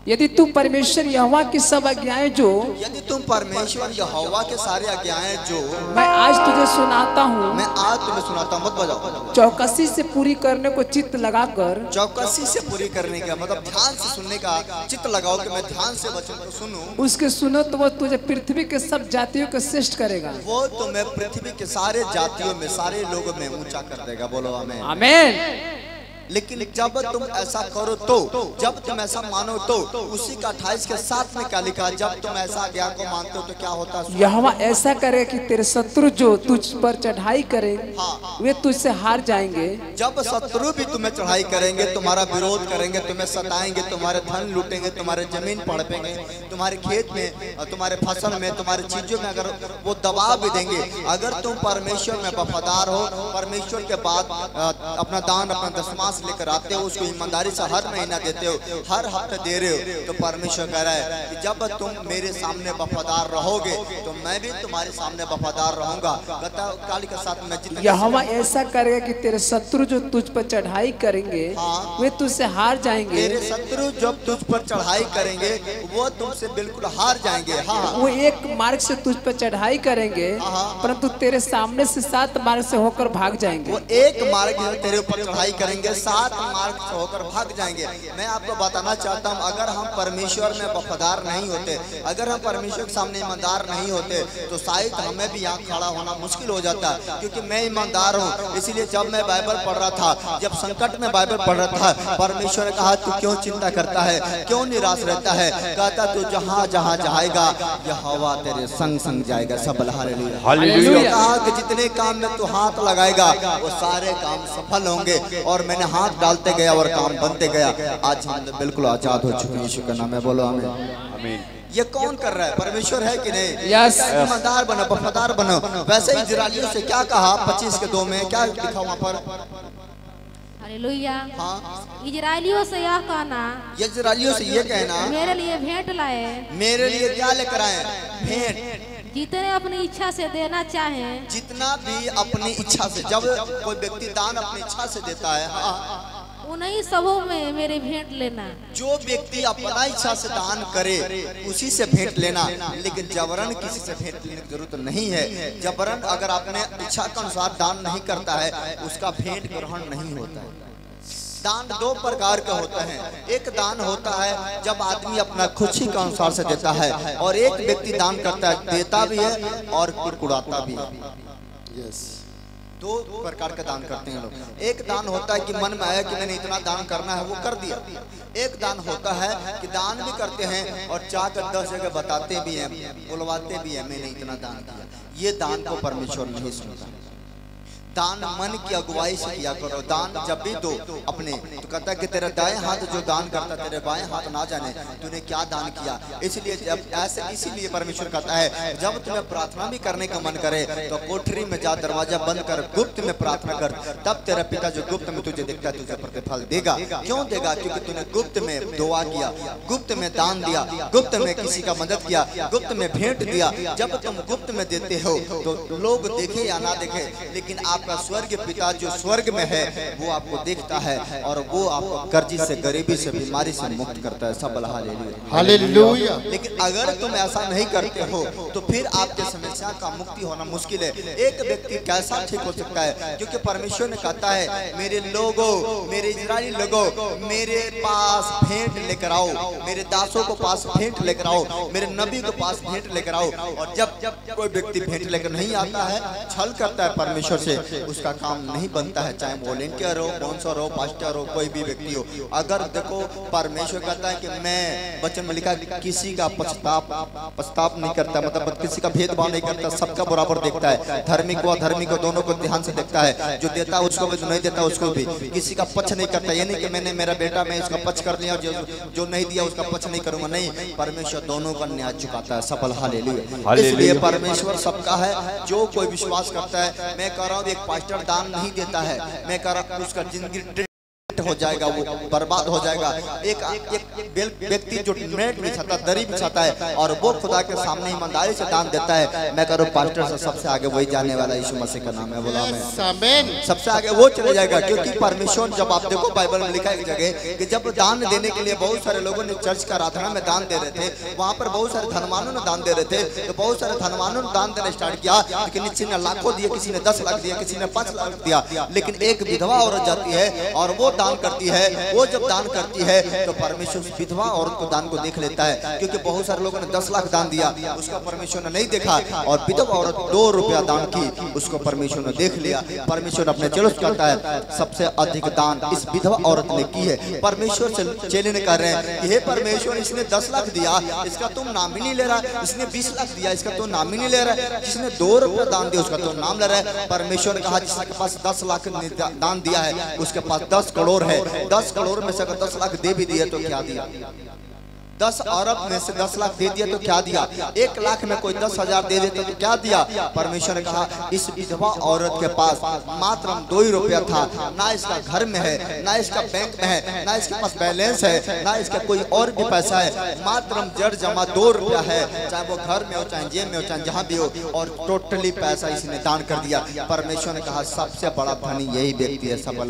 यदि तू परमेश्वर यहोवा की सब आज्ञाएं जो यदि तुम परमेश्वर यहोवा के सारे आज्ञाएं जो मैं आज तुझे सुनाता हूँ मैं आज तुम्हें सुनाता हूँ, मत बजाओ, चौकसी से पूरी करने को चित्त लगाकर, चौकसी से पूरी करने का मतलब ध्यान से सुनने का चित्त लगाओ कि मैं ध्यान से वचन को सुनूं, उसके सुनो तो वो तुझे पृथ्वी के सब जातियों को श्रेष्ठ करेगा। वो तुम्हें पृथ्वी के सारे जातियों में सारे लोगों में ऊंचा कर देगा। बोलो आमीन। आमीन। लेकिन जब तुम ऐसा करो तो जब तुम ऐसा मानो तो उसी का अट्ठाईस के साथ में क्या लिखा, जब तुम ऐसा ज्ञान को मानते हो तो क्या होता है? यहोवा ऐसा करे कि तेरे शत्रु जो तुझ पर चढ़ाई करे हाँ। वे तुझसे हार जाएंगे। जब शत्रु भी तुम्हें चढ़ाई करेंगे, तुम्हारा विरोध करेंगे, तुम्हें सताएंगे, तुम्हारे धन लूटेंगे, तुम्हारे जमीन पड़पेंगे, तुम्हारे खेत में, तुम्हारे फसल में, तुम्हारे चीजों में अगर वो दबाव भी देंगे, अगर तुम परमेश्वर में वफादार हो, परमेश्वर के बाद अपना दान अपना दशमांश लेकर आते हो, उसको ईमानदारी से हर महीना देते हो, हर हफ्ते दे रहे हो, तो परमेश्वर कह रहा है कि जब तुम मेरे सामने वफादार रहोगे तो मैं भी तुम्हारे सामने वफादार रहूंगा। काली के साथ में यहोवा ऐसा करेगा कि तेरे शत्रु जो तुझ पर चढ़ाई करेंगे हाँ। वे तुझसे हार जाएंगे। तेरे शत्रु जब तुझ पर चढ़ाई करेंगे वो तुमसे बिल्कुल हार जाएंगे। हाँ। वो एक मार्ग से तुझ पर चढ़ाई करेंगे परंतु तेरे सामने से सात मार्ग से होकर भाग जाएंगे। वो एक मार्ग तेरे ऊपर चढ़ाई करेंगे, सात मार्ग से होकर भाग जाएंगे। मैं आपको बताना चाहता हूँ, अगर हम परमेश्वर में वफादार नहीं होते, अगर हम परमेश्वर के सामने ईमानदार नहीं होते तो शायद हमें भी यहाँ खड़ा होना मुश्किल हो जाता है। क्योंकि मैं ईमानदार हूँ, इसलिए जब मैं बाइबल पढ़ रहा था, जब संकट में बाइबल पढ़ रहा था, परमेश्वर ने कहा तू क्यों चिंता करता है, क्यों निराश रहता है? कहता तू जहाँ जहाँ जाएगा यहोवा तेरे संग संग जाएगा। सब हालेलुया। कहा कि जितने काम में तू हाथ लगाएगा वो सारे काम सफल होंगे। और मैंने हाथ डालते गया और काम बनते गया। आज हम बिल्कुल आजाद हो चुके हैं। यीशु का नाम है, बोलो आमीन। ये कौन कर रहा है? परमेश्वर है कि नहीं? यस। ईमानदार बनो, वफादार बनो। वैसे इजराइलियों से क्या कहा पच्चीस के दो में, क्या लिखा वहाँ पर? हालेलुया। हाँ। इजराइलियों से यह कहना, इजराइलियों से ये कहना, मेरे लिए भेंट लाए। मेरे लिए क्या लेकर आए? भेंट। जितने अपनी इच्छा से देना चाहें, जितना भी अपनी इच्छा से, जब कोई व्यक्ति दान अपनी इच्छा से देता है, हाँ, उन्हीं सबों में मेरे भेंट लेना। जो व्यक्ति अपना इच्छा से दान करे उसी से भेंट लेना। लेकिन जबरन किसी से भेंट लेने की जरूरत नहीं है। जबरन अगर अपने इच्छा के अनुसार दान नहीं करता है उसका भेंट ग्रहण नहीं होता है। दान दो प्रकार के होते हैं। एक दान होता है जब आदमी अपना खुशी के अनुसार से देता है, और एक व्यक्ति दान करता है, देता भी है और कुड़कुड़ाता भी है। यस, दो प्रकार का दान करते हैं लोग। एक दान होता है कि मन में आया कि मैंने इतना दान करना है, वो कर दिया। एक दान होता है कि दान भी करते हैं और जाकर दस जगह बताते भी हैं, बुलवाते भी हैं, मैंने इतना दान किया। ये दान को परमेश्वर नहीं सुनता। दान मन की अगुवाई से किया करो। दान जब भी दो अपने, तो कहता है कि तेरा दाएं हाथ जो दान करता तेरे बाएं हाथ ना जाने तूने क्या दान किया। इसलिए जब ऐसे इसीलिए परमेश्वर कहता है जब तुम्हें प्रार्थना भी करने का मन करे तो कोठरी में जा, दरवाजा बंद कर, गुप्त में प्रार्थना कर, तब तेरा पिता जो गुप्त में तुझे देखता है तुझे प्रतिफल देगा। क्यों देगा? क्योंकि तूने गुप्त में दुआ किया, गुप्त में दान दिया, गुप्त में किसी का मदद किया, गुप्त में भेंट दिया। जब तुम गुप्त में देते हो तो लोग देखे या ना देखे, लेकिन आप आपका स्वर्ग पिता जो स्वर्ग में है वो आपको देखता है और वो आपको कर्जी से, गरीबी से, बीमारी से मुक्त करता है। सब हालेलुया हालेलुया। लेकिन अगर तुम ऐसा नहीं करते हो तो फिर आपके समस्या का मुक्ति होना मुश्किल है। एक व्यक्ति कैसा ठीक हो सकता है? क्योंकि परमेश्वर ने कहता है मेरे लोगों, मेरे इजराइली लोगों, मेरे पास भेंट लेकर आओ, मेरे दासों को पास भेंट लेकर आओ, मेरे नबी को पास भेंट लेकर आओ। और जब जब कोई व्यक्ति भेंट लेकर नहीं आता है, छल करता है परमेश्वर से, उसका काम नहीं बनता है। चाहे वॉलेंटियर हो, स्पॉन्सर हो, पास्टर हो, कोई भी व्यक्ति हो। अगर देखो परमेश्वर कहता है कि मैं, वचन में लिखा किसी का पछताप पछताप नहीं करता, मतलब किसी का भेदभाव नहीं करता, सबका बराबर देखता है। धार्मिक को अधार्मिक को दोनों को ध्यान से देखता है। जो देता है उसको भी, जो नहीं देता उसको भी। किसी का पक्ष नहीं करता। ये नहीं कि मैंने मेरा बेटा मैं इसका पक्ष कर दिया, जो जो नहीं दिया उसका पक्ष नहीं करूंगा। नहीं, परमेश्वर दोनों का न्याय चुकाता है। सफल हालेलुया। इसलिए परमेश्वर सबका है। जो कोई विश्वास करता है, मैं कह रहा हूँ एक पास्टर दान नहीं देता है, मैं कह रहा हूँ उसका जिंदगी हो जाएगा, वो बर्बाद हो जाएगा। एक एक व्यक्ति जो नेट बिछाता, दरी बिछाता है और वो खुदा के सामने ईमानदारी से दान देता है, मैं कह रहा हूँ पास्टर से सबसे आगे वही जाने वाला यीशु मसीह का नाम है, बोला मैं सबसे आगे वो चले जाएगा। क्योंकि परमेश्वर, जब आप देखो बाइबल में लिखा है एक जगह कि जब दान देने के लिए बहुत सारे लोगों ने चर्च का आराधना में दान दे रहे थे, वहां पर बहुत सारे धनवानों ने दान दे रहे थे, तो बहुत सारे धनवानों ने दान देना स्टार्ट किया, लेकिन किसी ने लाखों दिए, किसी ने दस लाख दिया, किसी ने पांच लाख दिया, लेकिन एक विधवा औरत जाती है और वो दान करती है। वो जब दान करती है तो परमेश्वर उस विधवा औरत को दान को देख लेता है, क्योंकि बहुत सारे लोगों ने दस लाख दान दिया, उसका परमेश्वर ने नहीं देखा, और विधवा औरत दो रुपया दान की, उसको परमेश्वर ने देख लिया। परमेश्वर अपने चेलों से कहता है सबसे अधिक दान इस विधवा औरत ने की है। परमेश्वर से चेले ने कह रहे हैं कि हे परमेश्वर, इसने दस लाख दिया, इसका तुम नाम ही नहीं ले रहा, इसने बीस लाख दिया, इसका तो नाम ही नहीं ले रहा है, जिसने दो रुपया दान दिया उसका तो नाम ले रहा है। परमेश्वर ने कहा जिसके पास दस लाख दान दिया है उसके पास दस करोड़ है, दस करोड़ में से अगर दस लाख दे भी दिए तो क्या दिया, दस अरब में से दस लाख दे दिया तो क्या दिया, एक लाख में कोई दस हजार दे देता तो क्या दिया। परमेश्वर ने कहा इस विधवा औरत के पास मात्र दो ही रुपया था, ना इसका घर में है, ना इसका बैंक में है, ना इसके पास बैलेंस है, ना इसका कोई और भी पैसा है, मात्र जड़ जमा दो रुपया है, चाहे वो घर में हो, चाहे जेब में हो, चाहे जहाँ भी हो, और टोटली पैसा इसने दान कर दिया। परमेश्वर ने कहा सबसे बड़ा धनी यही व्यक्ति है। सब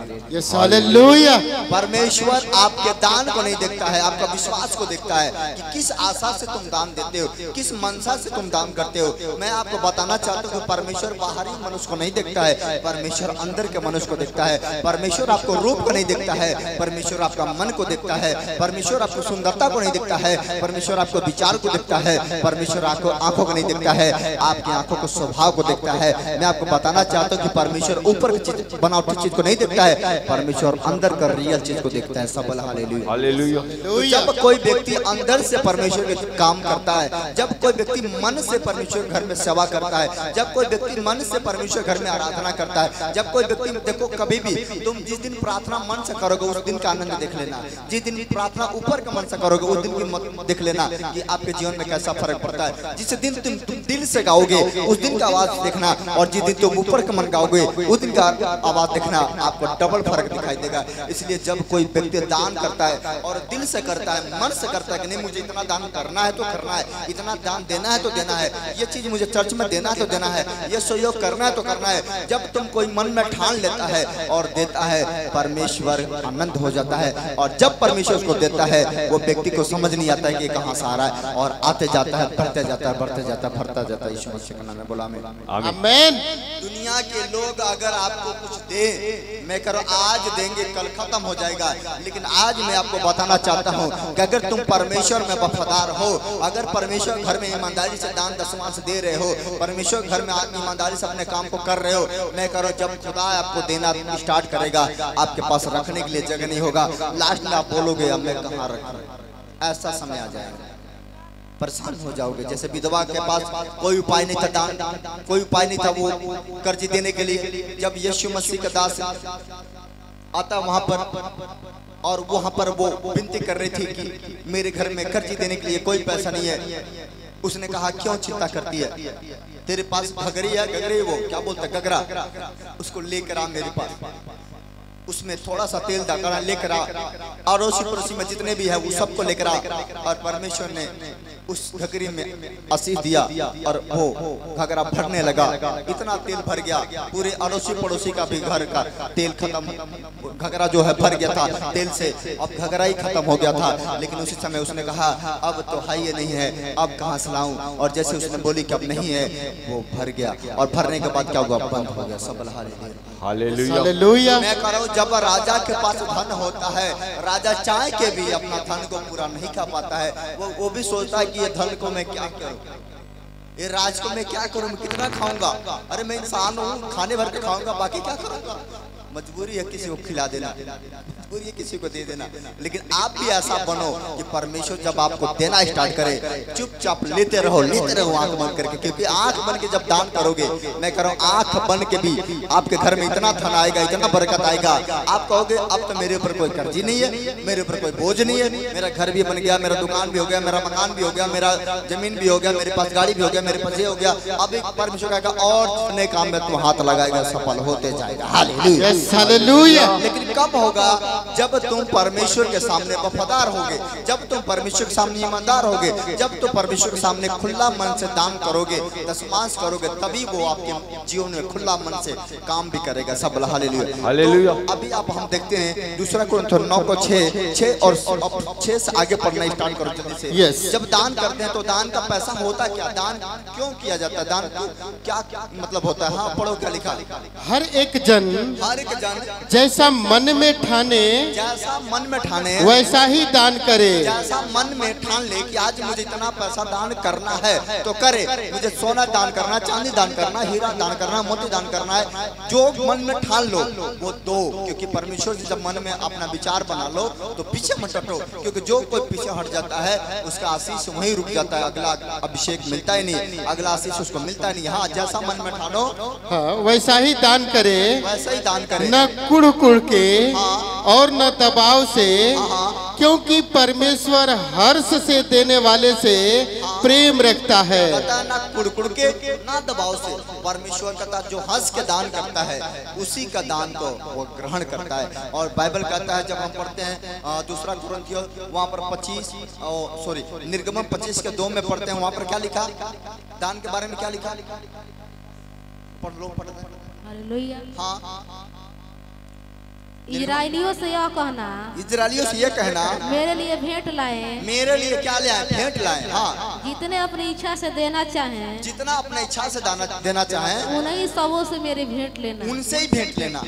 हालेलुया। परमेश्वर आपके दान को नहीं देखता है, आपका विश्वास को देखता है कि किस आशा से तुम दान देते हो, किस मनसा से तुम दान करते हो। मैं आपको बताना चाहता हूँ कि परमेश्वर बाहरी मनुष्य को नहीं देखता है, परमेश्वर अंदर के मनुष्य को देखता है। परमेश्वर आपको रूप को नहीं देखता है, परमेश्वर आपका मन को देखता है, परमेश्वर आपको सुंदरता को नहीं देखता है, परमेश्वर आपको विचार को देखता है, परमेश्वर आपको आंखों को नहीं देखता है, आपकी आंखों को स्वभाव को देखता है। मैं आपको बताना चाहता हूँ कि परमेश्वर ऊपर की चीज, बनावटी चीज को नहीं देखता है, परमेश्वर अंदर का रियल चीज को देखता है। सबल हालेलुया हालेलुया। जब कोई व्यक्ति अंदर से परमेश्वर के काम करता है, जब कोई व्यक्ति मन से परमेश्वर घर में सेवा करता है, जब कोई व्यक्ति मन से परमेश्वर घर में आराधना करता है, जब कोई व्यक्ति, देखो कभी भी तुम जिस दिन प्रार्थना मन से करोगे उस दिन का आनंद देख लेना, जिस दिन प्रार्थना ऊपर का मन से करोगे उस दिन की देख लेना कि आपके जीवन में कैसा फर्क पड़ता है। जिस दिन तुम तुम दिल से गाओगे उस दिन का आवाज देखना, और जिस दिन तुम ऊपर का मन गाओगे उस दिन का आवाज देखना, आपको डबल फर्क दिखाई देगा। इसलिए जब कोई व्यक्ति दान करता है और दिल से करता है, मन से करता है कि नहीं मुझे इतना दान करना है तो करना है, इतना दान देना है तो देना है, ये चीज मुझे चर्च में देना है तो देना है, ये सहयोग करना है तो करना है, जब तुम कोई मन में ठान लेता है और देता है, परमेश्वर आनंद हो जाता है। और जब परमेश्वर उसको देता है वो व्यक्ति को समझ नहीं आता है कि कहाँ से आ रहा है, और आते जाता है, बढ़ते जाता है, बढ़ते जाता है, बढ़ता जाता है। यीशु मसीह का नाम में बोला आमीन। दुनिया के लोग अगर आपको कुछ दे, मैं करो आज देंगे कल खत्म हो जाएगा, लेकिन आज मैं आपको बताना चाहता हूँ कि अगर तुम परमेश्वर में वफादार हो, अगर परमेश्वर घर में ईमानदारी से दान दशमांश दे रहे हो, परमेश्वर घर में ईमानदारी से अपने काम को कर रहे हो, मैं करो जब खुदा आपको देना स्टार्ट करेगा आपके पास रखने के लिए जगह नहीं होगा, लास्ट में आप बोलोगे अब मैं कहाँ रखूं, ऐसा समय आ जाएगा, परेशान हो जाओगे। जैसे विधवा के पास कोई उपाय नहीं था, दान कोई उपाय नहीं था वो कर्ज देने के लिए, जब यीशु मसीह का दास आता वहां पर और वहां पर वो विनती कर रही थी कि मेरे घर में कर्ज देने के लिए कोई पैसा नहीं है, उसने कहा क्यों चिंता करती है, तेरे पास घगरी है, घगरी वो क्या बोलते गगरा, उसको लेकर आ मेरे पास, उसमें थोड़ा सा तेल डाला लेकर आ, अड़ोसी पड़ोसी में जितने भी है वो सबको लेकर आ। और परमेश्वर ने उस घगरी में आशीष दिया और वो घगरा भरने लगा, इतना तेल भर गया पूरे अड़ोसी पड़ोसी का भी घर का तेल खत्म, घगरा जो है भर गया था तेल से, अब घगरा ही खत्म हो गया था। लेकिन उसी समय उसने कहा अब तो है ये नहीं है, अब कहाँ से लाऊं, और जैसे उसने बोली कि अब नहीं है वो भर गया, और भरने के बाद क्या हुआ, बंद हो गया। सब हालेलुया। मैं कह रहा हूँ जब राजा के पास धन होता है, राजा चाहे के भी अपना धन को पूरा नहीं खा पाता है, वो वो भी सोचता है कि ये धन को मैं क्या करूं, ये राज को मैं क्या करूं, मैं कितना खाऊंगा, अरे मैं इंसान हूँ खाने भर के खाऊंगा बाकी क्या करूंगा, मजबूरी है किसी को खिला देना, मजबूरी है किसी को दे देना। लेकिन आप भी ऐसा बनो कि परमेश्वर जब आपको देना स्टार्ट करे चुपचाप लेते रहो, लेते रहो आंख बंद करके, क्योंकि आंख बन के जब दान करोगे, मैं कह रहा हूँ आंख बन के भी आपके घर में इतना धन आएगा, इतना बरकत आएगा, आप कहोगे अब तो मेरे ऊपर कोई कर्जी नहीं है, मेरे ऊपर कोई बोझ नहीं है, मेरा घर भी बन गया, मेरा दुकान भी हो गया, मेरा मकान भी हो गया, मेरा जमीन भी हो गया, मेरे पास गाड़ी भी हो गया, मेरे पास ये हो गया। अब एक परमेश्वर कहेगा और नए काम में तुम हाथ लगाएगा, सफल होते जाएगा। हालेलुया। हालेलुया। लेकिन कब होगा? जब तुम परमेश्वर के सामने वफादार होगे, जब तुम परमेश्वर के सामने ईमानदार होगे, जब तुम परमेश्वर के सामने खुला मन से दान करोगे, दशमांश करोगे, तभी वो आपके जीवन में खुला मन से काम भी करेगा। सब हालेलुया हालेलुया। तो अभी आप हम देखते हैं दूसरा कुरिन्थियों नौ को छह छह और छह से आगे पढ़ना स्टार्ट करो जल्दी से। yes. जब दान करते हैं तो दान का पैसा होता क्या? दान क्यों किया जाता है? दान क्या क्या मतलब होता है? हाँ पढ़ो क्या लिखा। हर एक जन हर एक जन जैसा मन में ठाने जैसा मन में ठाने वैसा ही दान करे। जैसा मन में ठान ले कि आज मुझे इतना पैसा दान करना है तो करे। मुझे सोना दान करना, चांदी दान करना, हीरा दान करना, मोती दान करना है, जो मन में ठान लो वो दो। क्योंकि परमेश्वर से जब मन में अपना विचार बना लो तो पीछे मत हटो, क्योंकि जो कोई पीछे हट जाता है उसका आशीष वहीं रुक जाता है, अगला अभिषेक मिलता ही नहीं, अगला आशीष उसको मिलता नहीं। हाँ जैसा मन में ठानो हाँ वैसा ही दान करे, वैसा ही दान करे, न कुड़ कुड़ के हाँ, और न दबाव से, हाँ, क्योंकि परमेश्वर हर्ष से देने वाले से हाँ, प्रेम रखता है। ना कुड़ कुड़ के ना दबाव से। परमेश्वर कहता जो हंस के दान करता है उसी का दान को वो ग्रहण करता है। और बाइबल कहता है जब हम पढ़ते हैं दूसरा कुरिन्थियों वहाँ पर पच्चीस सॉरी निर्गमन पच्चीस के दो में पढ़ते हैं, वहाँ पर क्या लिखा? दान के बारे में क्या लिखा? पढ़ लो पढ़ हालेलुया। हाँ इजराइलियों से यह कहना इजराइलियों से ये कहना मेरे लिए भेंट लाए, मेरे लिए क्या ले आए? भेंट लाए। हाँ जितने अपनी इच्छा से देना चाहें, जितना अपने इच्छा से दाना देना चाहें उन्हीं सबों से मेरे भेंट लेना, उनसे ही भेंट लेना।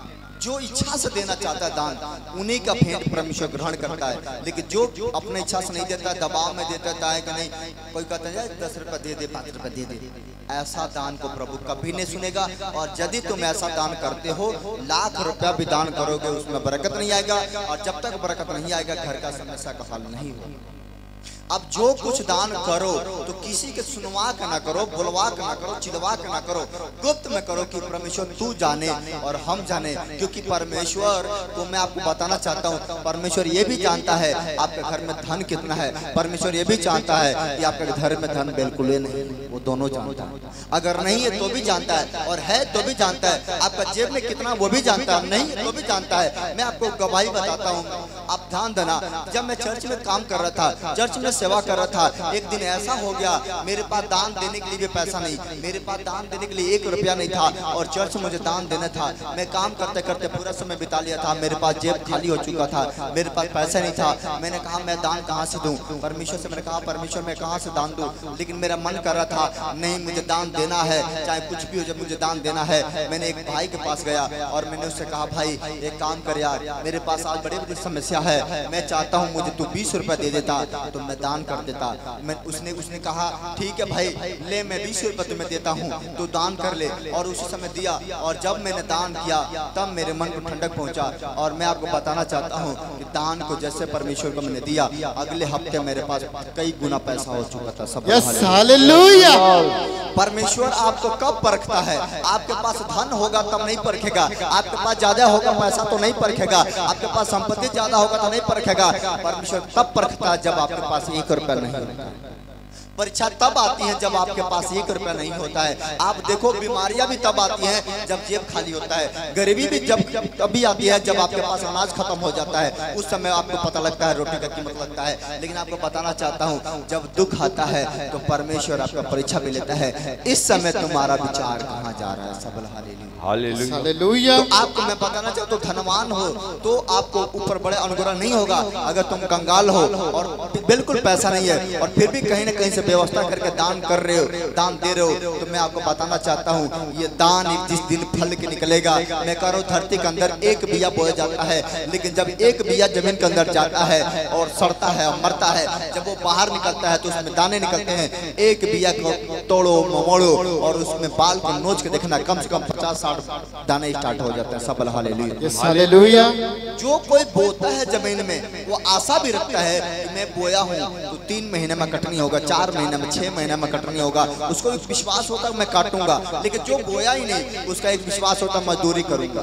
जो इच्छा से देना चाहता है दान उन्हीं का भेंट परमेश्वर ग्रहण करता है। लेकिन जो अपने इच्छा से नहीं देता है, दबाव में दे देता है कि नहीं, कोई कहता है दस रुपया दे दे, पाँच रुपया दे दे, ऐसा दान को प्रभु कभी नहीं सुनेगा। और यदि तुम ऐसा दान करते हो, लाख रुपया भी दान करोगे उसमें बरकत नहीं आएगा, और जब तक बरकत नहीं आएगा घर का समस्या का हल नहीं होगा। अब जो कुछ दान करो तो किसी के सुनवा के ना करो, बुलवा के ना करो, चिदवा के ना करो, गुप्त में करो कि परमेश्वर तू जाने और हम जाने। क्योंकि परमेश्वर को मैं आपको बताना चाहता हूँ, परमेश्वर ये भी जानता है आपके घर में धन कितना है, परमेश्वर ये भी जानता है कि आपके घर में धन बिल्कुल ही नहीं, वो दोनों जानता है। अगर नहीं है तो भी जानता है, और है तो भी जानता है। आपका जेब में कितना वो भी जानता है, नहीं है तो भी जानता है। मैं आपको गवाही बताता हूँ, आप ध्यान देना। जब मैं चर्च में काम कर रहा था, चर्च में सेवा कर रहा था, एक दिन ऐसा हो गया मेरे पास दान देने के लिए भी पैसा नहीं, मेरे पास दान देने के लिए एक रुपया नहीं था, और चर्च मुझे दान देना था। मैं काम करते करते पूरा समय बिता लिया था, मेरे पास जेब खाली हो चुका था, मेरे पास पैसा नहीं था। मैंने कहा मैं दान कहाँ से दूं? परमेश्वर से मैंने कहा परमेश्वर मैं कहाँ से दान दूं? लेकिन मेरा मन कर रहा था नहीं मुझे दान देना है, चाहे कुछ भी हो, जब मुझे दान देना है। मैंने एक भाई के पास गया और मैंने उससे कहा भाई एक काम कर यार, मेरे पास आज बड़ी बड़ी समस्या है, मैं चाहता हूँ मुझे तू बीस रुपया दे देता तो मैं दान कर देता। मैं उसने उसने कहा ठीक है भाई ले, मैं बीस रुपए तुम्हें देता हूँ, तो दान कर ले। और उसी समय दिया, और जब मैंने दान किया तब मेरे मन को ठंडक पहुंचा। और मैं आपको बताना चाहता हूँ कि दान को जैसे परमेश्वर को मैंने दिया, अगले हफ्ते मेरे पास कई गुना पैसा हो चुका था। सब हालेलुया। परमेश्वर आपको कब परखता है? आपके पास धन होगा तब नहीं परखेगा, आपके पास ज्यादा होगा पैसा तो नहीं परखेगा, आपके पास संपत्ति ज्यादा होगा तो नहीं परखेगा। परमेश्वर तब परखता है जब आपके पास एक रुपया नहीं होता। परीक्षा तब आती है जब आपके पास एक रुपया नहीं होता है। आप देखो बीमारियां भी तब आती हैं जब जेब खाली होता है, गरीबी भी जब तभी आती है जब आपके पास अनाज खत्म हो जाता है, उस समय आपको पता लगता है रोटी का कीमत लगता है। लेकिन आपको बताना चाहता हूँ जब दुख आता है तो परमेश्वर आपका परीक्षा भी लेता है, इस समय तुम्हारा विचार कहाँ जा रहा है। सब हालेलुया। तो आपको मैं बताना चाहता हूँ धनवान हो तो आपको ऊपर बड़े अनुग्रह नहीं होगा। अगर तुम कंगाल हो और बिल्कुल पैसा नहीं है और फिर भी कहीं ना कहीं से व्यवस्था करके दान कर रहे हो, दान दे रहे हो, तो मैं आपको बताना चाहता हूँ ये दान एक जिस दिन फल के निकलेगा। मैं कह रहा हूँ धरती के अंदर एक बिया बोया जाता है, लेकिन जब एक बिया जमीन के अंदर जाता है और सड़ता है और मरता है, जब वो बाहर निकलता है तो उसमें दाने निकलते हैं। एक बिया को तोड़ो मोड़ो और उसमें बाल को नोच के देखना, कम से कम पचास साठ दाने स्टार्ट हो जाते हैं। सब हालेलुया। जो कोई बोता है जमीन में वो आशा भी रखता है कि मैं बोया हूँ तो तीन महीने में कटनी होगा, चार महीने में, छह महीने में कटनी होगा। उसको एक विश्वास होता है मैं काटूंगा। लेकिन जो बोया ही नहीं उसका एक विश्वास होता मजदूरी करूंगा।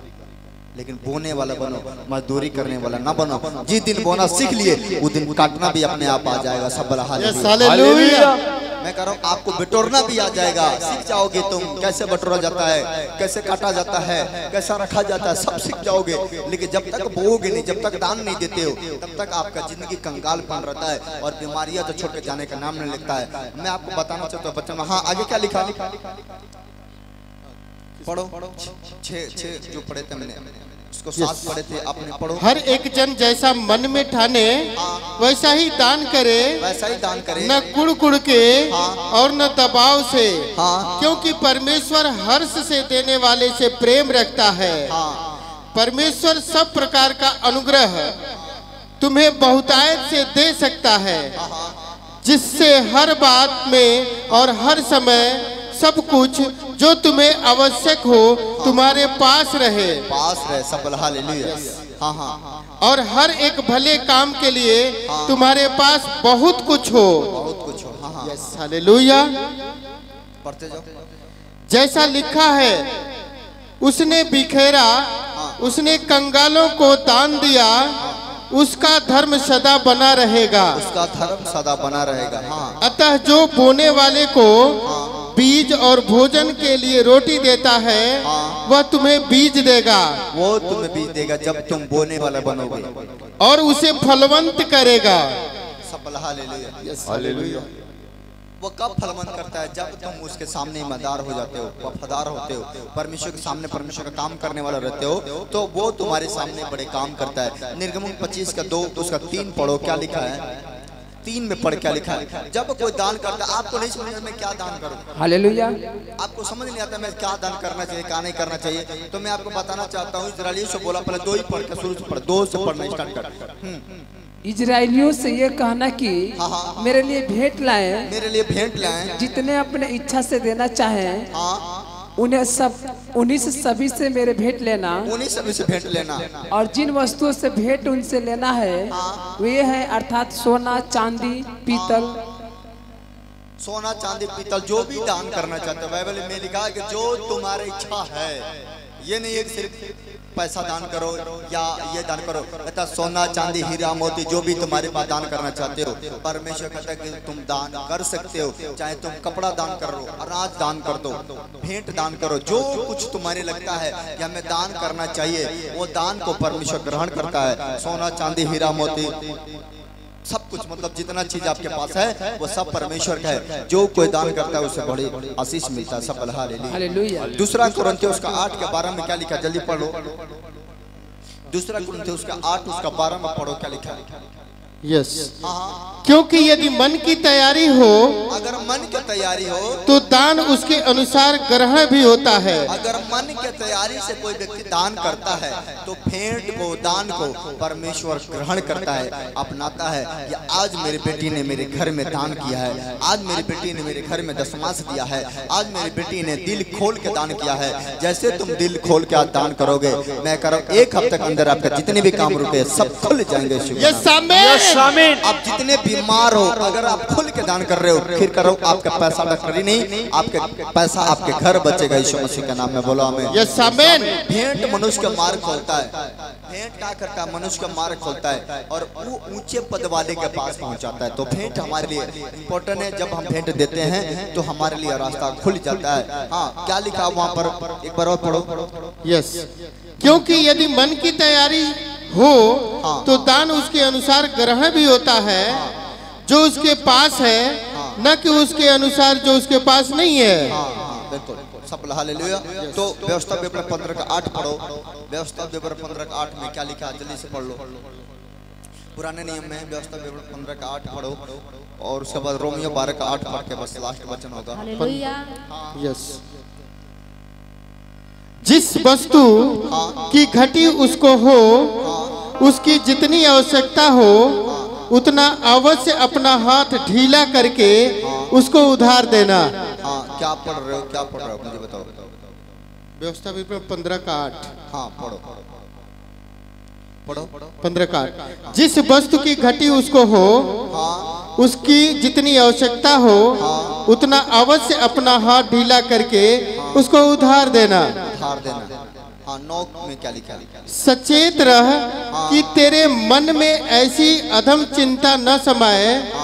लेकिन बोने वाला बनो, मजदूरी करने वाला ना बनो। जिस दिन बोना सीख लिए उस दिन काटना भी अपने आप आ जाएगा। सब हालेलुया। मैं कह रहा हूँ आपको बटोरना भी आ जाएगा, सीख जाओगे तुम कैसे बटोरा जाता है, कैसे काटा जाता है, कैसा रखा जाता है, सब सीख जाओगे। लेकिन जब तक बोओगे नहीं, जब तक दान नहीं देते हो, तब तक आपका जिंदगी कंगालपन रहता है और बीमारियां तो छोड़ के जाने का नाम नहीं लिखता है। मैं आपको बताना चाहता हूँ बच्चा में, हाँ आगे क्या लिखा पढ़ो, छह छह जो पढ़े थे मैंने उसको साथ पढ़े थे, आपने पढ़ो। हर एक जन जैसा मन में ठाने वैसा ही दान करे, वैसा ही दान करे, न कुड़ कुड़ के और न दबाव से, क्योंकि परमेश्वर हर्ष से देने वाले से प्रेम रखता है। परमेश्वर सब प्रकार का अनुग्रह तुम्हें बहुतायत से दे सकता है, जिससे हर बात में और हर समय सब कुछ जो तुम्हें आवश्यक हो तुम्हारे पास रहे, पास रहे। सब हालेलुया। हाँ हाँ। और हर एक भले काम के लिए तुम्हारे पास बहुत कुछ हो, बहुत कुछ हो। हाँ हाँ। Yes hallelujah. पढ़ते जाओ। जैसा लिखा है, उसने बिखेरा, उसने कंगालों को दान दिया, उसका धर्म सदा बना रहेगा, उसका धर्म सदा बना रहेगा। हाँ। अतः जो बोने वाले को बीज और भोजन के लिए रोटी देता है, वह तुम्हें बीज देगा, वो तुम्हें बीज देगा जब तुम बोने वाला बनोगे, और उसे फलवंत करेगा। सब हालेलुया। हालेलुया। वो कब फलवंत करता है? जब तुम उसके सामने ईमानदार हो जाते हो, वफादार होते हो, परमेश्वर के सामने परमेश्वर का काम करने वाला रहते हो, तो वो तुम्हारे सामने बड़े काम करता है। निर्गमन पच्चीस का दो उसका तीन पढ़ो, क्या लिखा है? तीन में पढ़ क्या लिखा है? जब कोई दान करता है, आपको नहीं समझ में क्या दान करूं, हालेलुया, आपको समझ नहीं आता मैं क्या दान करना चाहिए क्या नहीं करना चाहिए, तो मैं आपको बताना चाहता हूँ। इस्राएलियों से बोला, पहले दो ही पढ़ के शुरू से पढ़, दो से पढ़ना स्टार्ट कर। इजराइलियों से ये कहना कि हाँ, हाँ, हाँ। मेरे लिए भेंट लाएं, मेरे लिए भेंट लाएं, जितने अपने इच्छा से देना चाहें, हाँ, उन्हें सब उन्हीं से सभी से मेरे भेंट लेना, उन्हीं सभी से भेंट लेना, और जिन वस्तुओं से भेंट उनसे लेना है वे है अर्थात सोना, चांदी, पीतल। सोना, चांदी, पीतल जो भी दान करना चाहते हो, बाइबल में लिखा है कि जो तुम्हारी इच्छा है, ये नहीं एक सिर्फ पैसा दान करो या ये दान करो, कहता सोना, चांदी, हीरा, मोती जो भी तुम्हारे पास दान करना चाहते हो, परमेश्वर कहता है कि तुम दान कर सकते हो। चाहे तुम कपड़ा दान करो, अनाज दान कर दो, भेंट दान करो, जो कुछ तुम्हारे लगता है कि हमें दान करना चाहिए, वो दान को परमेश्वर ग्रहण करता है। सोना, चांदी, हीरा, मोती सब कुछ, मतलब जितना चीज आपके पास है वो सब परमेश्वर का है। जो कोई दान करता है उसे बड़ी आशीष मिलता है। सब हालेलुया। दूसरा कुरिन्थियों उसका आठ के बारह में क्या लिखा, जल्दी पढ़ लो। दूसरा कुरिन्थियों उसका आठ उसका बारह में पढ़ो, क्या लिखा है? यस, क्योंकि यदि मन की तैयारी हो, अगर मन की तैयारी हो तो दान उसके अनुसार ग्रहण भी होता है। अगर मन की तैयारी से कोई व्यक्ति दान करता है तो भेंट को, दान को परमेश्वर ग्रहण करता है, अपनाता है। कि आज मेरी बेटी ने मेरे घर में दान किया है, आज मेरी बेटी ने मेरे घर में दशमांश दिया है, आज मेरी बेटी ने दिल खोल के दान किया है। जैसे तुम दिल खोल के आज दान करोगे, मैं कह रहा हूँ एक हफ्ते के अंदर आपका जितने भी काम रुके सब खुल जाएंगे। आप जितने बीमार हो, अगर आप खुल के दान कर रहे हो, फिर करो, आपका पैसा डॉक्टरी नहीं, आपके पैसा आपके घर बचेगा। यीशु मसीह के नाम में बोलो आमीन। यस आमीन। भेंट मनुष्य का मार्ग खोलता है। भेंट क्या करता है? मनुष्य का मार्ग खोलता है और वो ऊंचे पद वाले के पास पहुंचाता है। तो भेंट हमारे लिए इम्पोर्टेंट है। जब हम भेंट देते हैं तो हमारे लिए रास्ता खुल जाता है। हाँ, क्या लिखा वहाँ पर, एक बार और पढ़ो। यस, क्योंकि यदि मन की तैयारी हो हाँ। तो दान उसके अनुसार ग्रहण भी होता है, हाँ। जो उसके पास है, हाँ। न कि उसके अनुसार जो उसके पास नहीं है। हाँ, हाँ, बिल्कुल, सब हालेलुया। तो व्यवस्था पेपर पंद्रह का आठ पढ़ो। व्यवस्था पेपर पंद्रह का आठ में क्या लिखा है, जल्दी से पढ़ लो। पुराने नियम में व्यवस्था पेपर पंद्रह का आठ पढ़ो और उसके बाद रोमियो बारह का आठ पढ़ के बस लास्ट वचन होगा। यस, जिस वस्तु की घटी उसको हो, उसकी जितनी आवश्यकता हो उतना अवश्य अपना हाथ ढीला करके उसको उधार देना। हाँ, क्या पढ़ रहे हो, क्या पढ़ रहे हो मुझे बताओ। व्यवस्था पेपर पंद्रह का आठ। हाँ पढ़ो पढ़ो पंद्रह का आठ। जिस वस्तु की घटी उसको हो, हाँ। उसकी जितनी आवश्यकता हो, हाँ। उतना अवश्य अपना हाथ ढीला करके हाँ। उसको उधार देना। उधार देना। हाँ, नौ में क्या लिखा है? सचेत रह हाँ। कि तेरे मन में ऐसी अधम चिंता न समाये हाँ।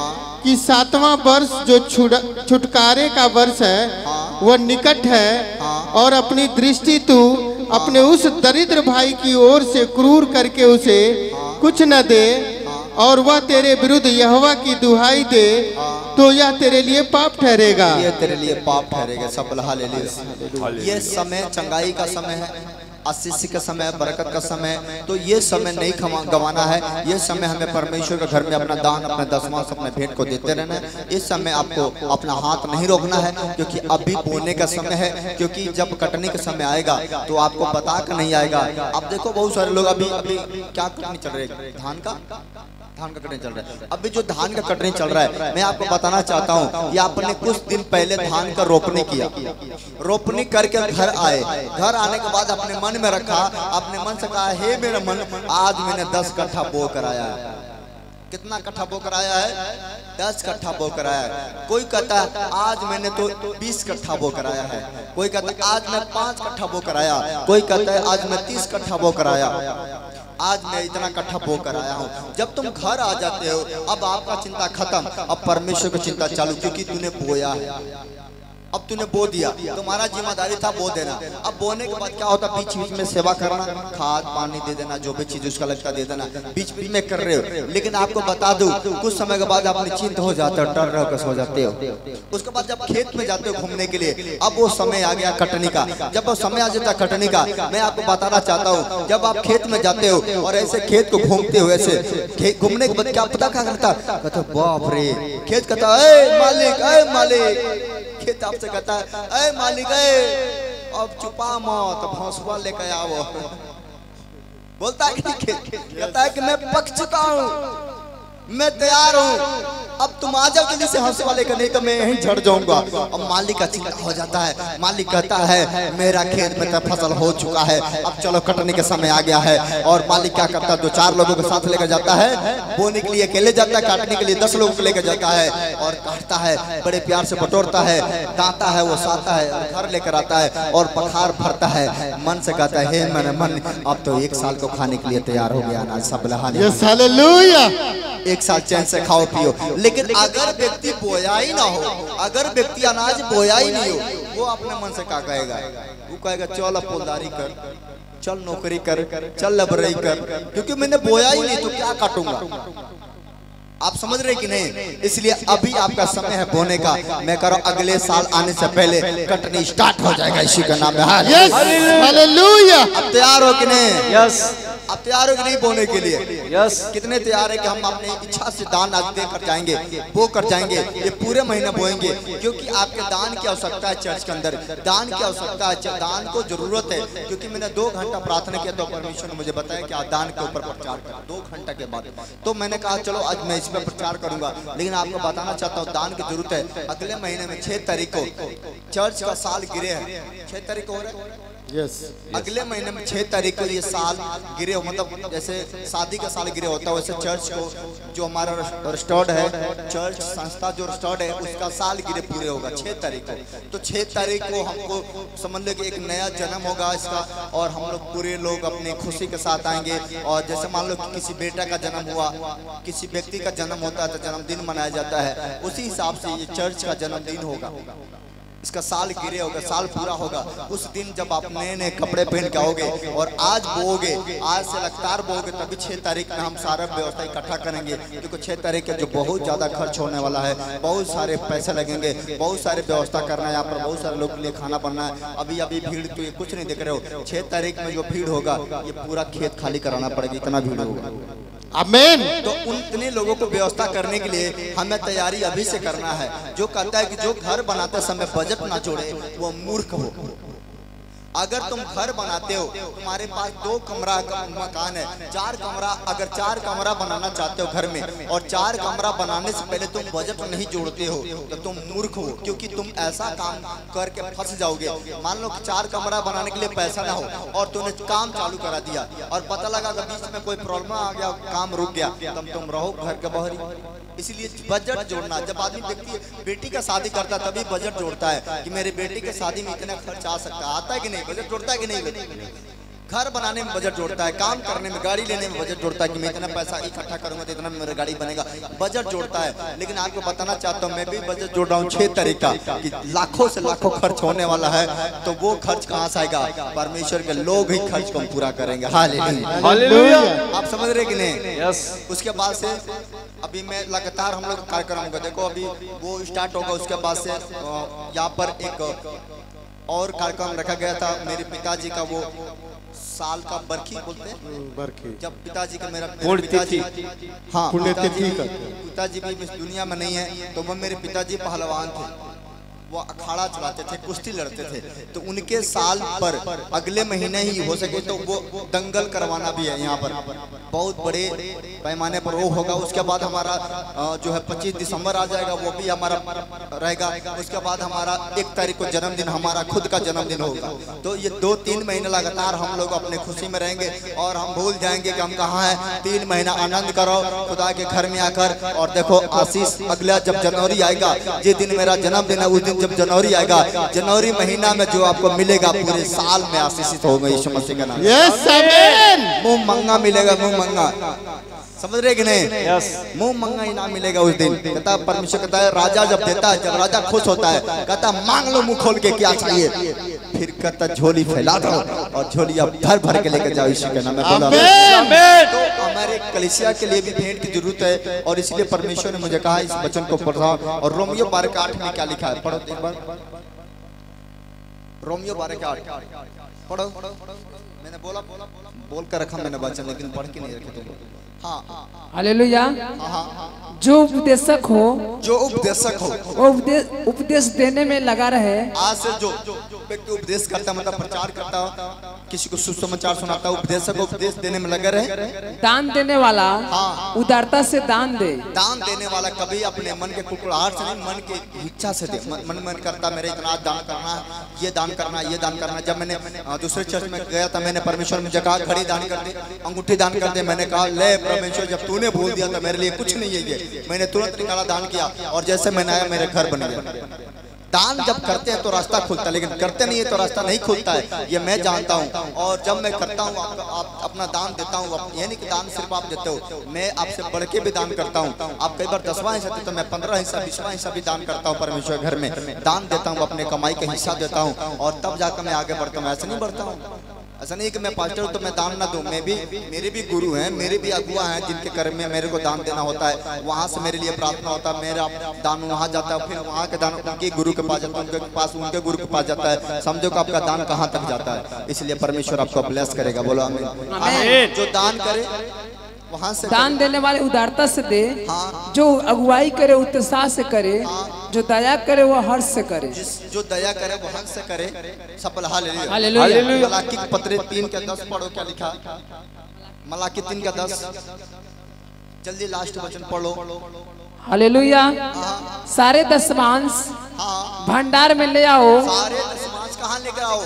कि सातवां वर्ष जो छुड़- छुटकारे का वर्ष है वह निकट है और अपनी दृष्टि तू अपने उस दरिद्र भाई की ओर से क्रूर करके उसे कुछ न दे और वह तेरे विरुद्ध यहोवा की दुहाई दे तो यह तेरे लिए पाप ठहरेगा। ये तेरे लिए पाप ठहरेगा। सब हालेलुया। ये समय चंगाई का समय है, आशीष का समय, बरकत का समय। तो ये समय नहीं गंवाना है। ये समय हमें परमेश्वर के घर में अपना दान, अपने दसवां, अपने भेंट को देते रहना है। इस समय आपको अपना हाथ नहीं रोकना है, क्योंकि अभी बोने का समय है। क्योंकि जब कटने का समय आएगा तो आपको बता कर नहीं आएगा। अब देखो बहुत सारे लोग अभी अभी क्या कटनी चल रही है, धान का धान का कटनी चल रहा है। अभी जो धान का कटनी चल रहा है, मैं आपको बताना चाहता हूँ, ये आपने कुछ दिन पहले धान का रोपनी किया, रोपनी करके घर आए, घर आने के बाद अपने मन में रखा, अपने मन से कहा, हे मेरा मन, आज मैंने दस कट्ठा बो कराया है। कितना कट्ठा बो कराया है? दस कट्ठा बो कराया है। कोई कहता है आज मैंने तो बीस कट्ठा बो कराया है। कोई कहता है आज मैं पांच कट्ठा बो कराया। कोई कहता है आज मैं तीस कट्ठा बो कराया। आज मैं इतना कट्ठा बो कर आया हूँ। जब तुम घर आ जाते हो, अब आपका चिंता खत्म, अब परमेश्वर की चिंता चालू, क्योंकि तूने बोया है। अब तूने बो दिया, तुम्हारा जिम्मेदारी था बो देना। अब बोने के बाद क्या होता, बीच बीच में सेवा करना, खाद पानी दे देना, जो भी चीज उसका लगता दे देना, बीच बीच में कर रहे हो। लेकिन आपको बता दूं, कुछ समय के बाद आप निश्चिंत हो जाते हो, डर रहे हो जाते हो। उसके बाद जब खेत में जाते हो घूमने के लिए, अब वो समय आ गया कटनी का। जब वो समय आ जाता कटनी का, मैं आपको बताना चाहता हूँ, जब आप खेत में जाते हो और ऐसे खेत को घूमते हो, ऐसे घूमने के बाद क्या पता क्या करता, कहता बाप रे, खेत कहता है मालिक, अरे मालिक, खेत आपसे कहता है, अरे मालिक, अब छुपा मत, भौंसवा लेकर आओ। बोलता है कि खेत कहता है कि मैं पक चुका हूँ, मैं तैयार हूँ, अब तुम आ जाओ जल्दी से हंसवा लेकर, नहीं तो मैं यहीं झड़ जाऊंगा। अब मालिक का चिंता हो जाता है। मालिक कहता है मेरा खेत में तो फसल हो चुका है, अब चलो कटने के समय आ गया है। और मालिक क्या करता है, दो चार लोगों के साथ लेकर जाता है, बोने के लिए अकेले जाता है, काटने के लिए दस लोगों को लेकर जाता है और काटता है, बड़े प्यार से बटोरता है, दाता है, वो साता है, घर लेकर आता है और पखार भरता है। मन से कहता है, हे मेरे मन, अब तो एक साल को खाने के लिए तैयार हो गया अनाज, सब हालेलुया, एक साल चैन से खाओ पियो। लेकिन अगर व्यक्ति बोया ही ना हो, अगर व्यक्ति अनाज बोया ही नहीं हो, वो अपने मन से क्या कहेगा, वो कहेगा चल फौजदारी कर, चल नौकरी कर, चल लबरई कर, क्योंकि मैंने बोया ही नहीं तो क्या काटूंगा। आप समझ रहे कि नहीं? इसलिए अभी आपका समय है बोने का। मैं कह रहा हूं अगले साल आने से पहले कटनी स्टार्ट हो जाएगा, इसी का नाम है हालेलुया। अब तैयार हो कि नहीं? यस। अब तैयार हो कि नहीं बोने के लिए? यस। कितने तैयार है कि हम अपनी इच्छा से दान आज देकर जाएंगे, बो कर जाएंगे, ये पूरे महीने बोएंगे, क्योंकि आपके दान की आवश्यकता है। चर्च के अंदर दान की आवश्यकता है, दान को जरूरत है। क्योंकि मैंने दो घंटा प्रार्थना किया तो परमेश्वर ने मुझे बताया कि आज दान के ऊपर प्रचार कर, दो घंटा के बाद। तो मैंने कहा चलो आज मैं इस पर प्रचार करूंगा। लेकिन आपको बताना चाहता हूँ दान की जरूरत है। अगले महीने में छह तारीख को चर्च का साल गिरे है, छह तारीख को हो रहा है। यस। अगले महीने में छह तारीख को ये साल गिरे हो, मतलब जैसे शादी का साल गिरे होता है वैसे चर्च को जो हमारा रजिस्टर्ड है, चर्च संस्था जो रजिस्टर्ड है, उसका साल गिरे पूरे होगा छह तारीख को। तो छह तारीख को हमको समझ लो कि एक नया जन्म होगा इसका, और हम लोग पूरे लोग अपनी खुशी के साथ आएंगे। और जैसे मान लो कि किसी बेटा का जन्म हुआ, किसी व्यक्ति का जन्म होता है तो जन्मदिन मनाया जाता है, उसी हिसाब से ये चर्च का जन्मदिन होगा। इसका साल गिरे होगा, साल पूरा होगा। उस दिन जब आप नए नए कपड़े पहन के आओगे और आज बोओगे, आज से लगातार बोओगे, तभी छह तारीख में हम सारा व्यवस्था इकट्ठा करेंगे। क्योंकि छह तारीख के जो बहुत ज्यादा खर्च होने वाला है, बहुत सारे पैसे लगेंगे, बहुत सारे व्यवस्था करना है, यहाँ पर बहुत सारे लोग के लिए खाना बनना है। अभी अभी भीड़ तो ये कुछ नहीं देख रहे हो, छह तारीख में जो भीड़ होगा ये पूरा खेत खाली कराना पड़ेगा, इतना भीड़ होगा। आमीन। तो उतने लोगों को व्यवस्था करने के लिए हमें तैयारी अभी से करना है। जो कहता है कि जो घर बनाते समय बजट ना जोड़े वो मूर्ख हो। अगर तुम घर बनाते हो, तुम्हारे पास दो कमरा का मकान है, चार कमरा, अगर चार कमरा बनाना चाहते हो घर में, और चार कमरा बनाने से पहले तुम बजट नहीं जोड़ते हो तो तुम मूर्ख हो। क्योंकि तुम ऐसा काम करके फंस जाओगे। मान लो कि चार कमरा बनाने के लिए पैसा ना हो और तुमने काम चालू करा दिया और पता लगा कि बीच में कोई प्रॉब्लम आ गया, काम रुक गया, तब तुम रहो घर के बाहर। इसलिए बजट जोड़ना, जब आदमी देखती है बेटी का शादी करता है तभी बजट जोड़ता है कि मेरे बेटी के शादी में इतना खर्च आ सकता है, आता है कि नहीं? बजट जोड़ता है कि नहीं? घर बनाने में बजट जोड़ता है, काम करने में, गाड़ी लेने में बजट जोड़ता है कि मैं इतना पैसा इकट्ठा करूंगा तो इतना में मेरा गाड़ी बनेगा, बजट जोड़ता है। लेकिन आपको बताना चाहता हूँ मैं भी बजट जोड़ रहा हूँ छह तरीका कि लाखों से लाखों खर्च होने वाला है, तो वो खर्च कहाँ से आएगा? परमेश्वर के लोग ही खर्च को पूरा करेंगे। हालेलुया, आप समझ रहे कि नहीं? यस। उसके बाद से अभी मैं लगातार हम लोग कार्यक्रम होगा, देखो अभी वो स्टार्ट होगा, उसके बाद से यहाँ पर एक और कार्यक्रम रखा गया था मेरे पिताजी का, वो साल का बरखी बोलते हैं, बरखी, जब पिताजी का मेरा पिताजी हाँ पिताजी पिताजी भी इस दुनिया में नहीं है, तो वो मेरे पिताजी पहलवान थे, वो अखाड़ा चलाते थे, कुश्ती लड़ते थे, तो उनके साल पर अगले महीने ही हो सके तो वो दंगल करवाना भी है यहाँ पर, बहुत बड़े पैमाने पर वो होगा। उसके बाद हमारा जो है पच्चीस दिसंबर आ जाएगा, वो भी हमारा रहेगा। उसके बाद हमारा एक तारीख को जन्मदिन, हमारा खुद का जन्मदिन होगा। तो ये दो तीन महीने लगातार हम लोग अपने खुशी में रहेंगे और हम भूल जाएंगे कि हम कहाँ हैं। तीन महीना आनंद करो खुदा के घर में आकर। और देखो आशीष, अगला जब जनवरी आएगा, जिस दिन मेरा जन्मदिन है उस दिन जब जनवरी आएगा, जनवरी महीना में जो आपको मिलेगा पूरे साल में आशीषित होगा यीशु मसीह का नाम। यस आमीन। मुंह मंगा मिलेगा, मुंह मंगा, समझ रहे कि नहीं? यस। मुंह मंगा इनाम मिलेगा उस दिन। कहता परमेश्वर कहता है राजा जब देता है, जब राजा खुश होता है, कहता मांग लो मुंह खोल के क्या चाहिए, फिर कहता झोली फैला दो और झोली अब भर भर के लेकर जाओ यीशु के नाम में। बोला आमीन। तो हमारे कलीसिया के लिए भी भेंट की जरूरत है और इसलिए परमेश्वर ने मुझे कहा इस वचन को पढ़ाओ। और रोमियो बारह के आठ में क्या लिखा है, पढ़ो एक बार। रोमियो बारह के आठ पढ़ो। मैंने बोला बोल कर रखा मैंने वचन, लेकिन पढ़ के नहीं रखे तुम। हाँ हालेलुया। जो उपदेशक हो जो उपदेशक हो वो उपदेश उपदेश देने में लगा रहे। आज से जो व्यक्ति उपदेश करता मतलब प्रचार करता हो, किसी को सुसमाचार सुनाता हो, उपदेशक उपदेश देने में लगा रहे। दान देने वाला उदारता से दान दे। दान देने वाला कभी अपने मन के कुड़कुड़ाहट से नहीं, मन की इच्छा से दे। मन मन करता मेरे इतना दान करना, ये दान करना, ये दान करना। जब मैंने दूसरे चर्च में गया था, मैंने परमेश्वर मुझे कहा घड़ी दान कर दे, अंगूठी दान कर दे। मैंने कहा ले परमेश्वर, जब तूने बोल दिया तो मेरे लिए कुछ नहीं है ये। मैंने तुरंत निकाला, दान किया और जैसे मैंने आया मेरे घर बन गया। दान जब करते हैं तो रास्ता खुलता है, लेकिन करते नहीं है तो रास्ता नहीं खुलता है, ये मैं जानता हूँ। और जब मैं करता हूँ, आप, आप अपना दान देता हूँ, यानी कि दान सिर्फ आप देते हो, मैं आपसे बढ़ के भी दान करता हूँ। आप कई बार दसवां हिस्सा देते तो मैं पंद्रह हिस्सा बीसवां हिस्सा भी दान करता हूँ। परमेश्वर घर में दान देता हूँ, अपने कमाई का हिस्सा देता हूँ और तब जाकर मैं आगे बढ़ता हूँ। ऐसा नहीं बढ़ता हूँ, ऐसा नहीं कि मैं पास्टर हूँ तो मैं दान ना दूं। मैं भी, मेरे भी गुरु हैं, मेरे भी अगुआ हैं जिनके घर में मेरे को दान देना होता है। वहाँ से मेरे लिए प्रार्थना होता है, मेरा दान वहाँ जाता है, फिर वहाँ के दान उनके गुरु के पास जाता है, उनके पास उनके गुरु के पास जाता है। समझो कि आपका दान कहाँ तक जाता है। इसलिए परमेश्वर आपको ब्लेस करेगा। बोलो आमीन। जो दान करे वहाँ से दान देने वाले उदारता से दे। हाँ। जो अगुवाई करे उत्साह से करे। हाँ। जो दया करे वो हर्ष से करे। जो दया करे वो हर्ष से करे। सफल। हालेलुया। हालेलुया। मलाकी के पत्र तीन के दस पढ़ो, क्या लिखा? मलाकी तीन का दस, जल्दी लास्ट वचन पढ़ो। हालेलुया। सारे दशमांश भंडार में ले आओ। सारे दशमांश कहाँ लेकर आओ?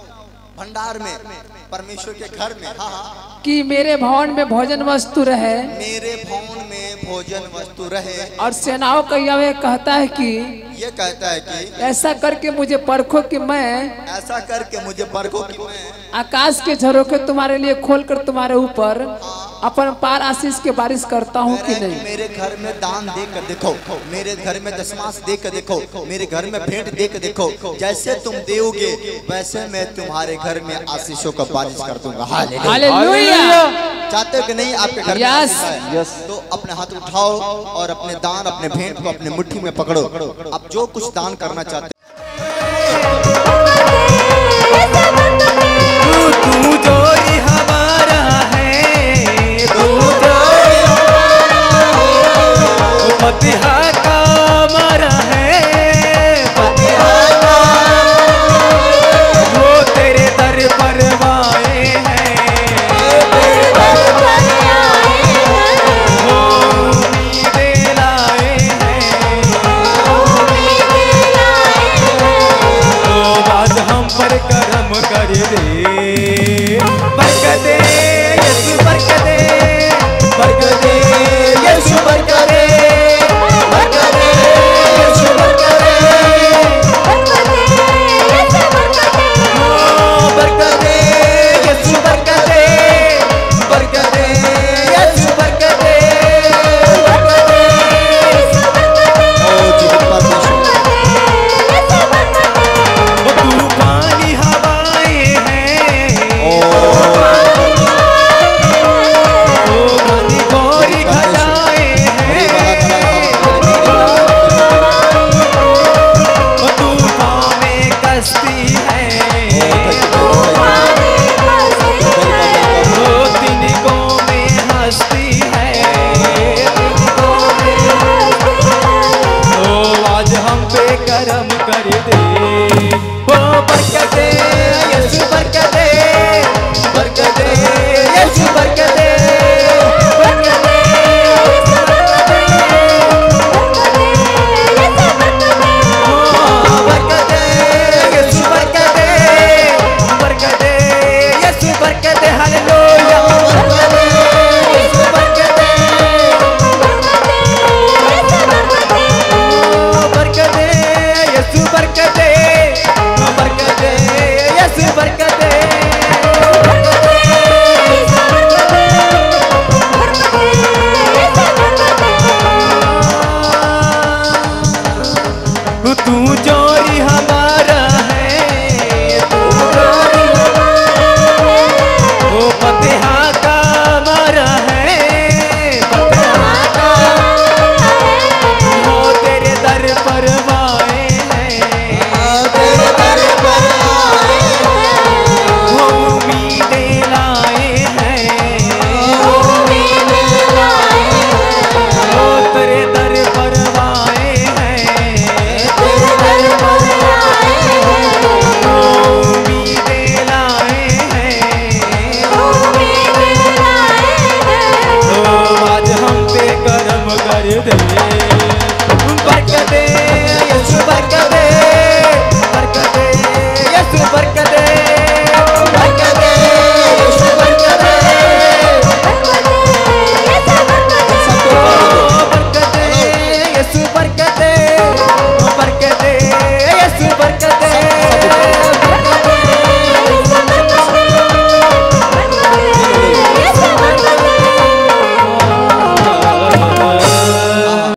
भंडार में, परमेश्वर के घर में। हाँ हाँ। कि मेरे भवन में भोजन वस्तु रहे। मेरे भवन में भोजन वस्तु रहे। और सेनाओं का यहोवा कहता है कि ये कहता है कि ऐसा करके मुझे परखो कि मैं ऐसा करके मुझे परखो कि मैं आकाश के झरोखे तुम्हारे लिए खोलकर तुम्हारे ऊपर अपन पार आशीष के बारिश करता हूँ कि नहीं। मेरे घर में दान दे कर देखो, मेरे घर में दशमांश दे कर देखो, मेरे घर में भेंट दे कर देखो। जैसे तुम दोगे वैसे मैं तुम्हारे घर में आशीषों का बारिश कर दूंगा। हालेलुया। चाहते हो कि नहीं आपके घर यस यस। तो अपने हाथ उठाओ और अपने दान, अपने भेंट को अपने मुट्ठी में पकड़ो। अब जो कुछ दान करना चाहते तू जो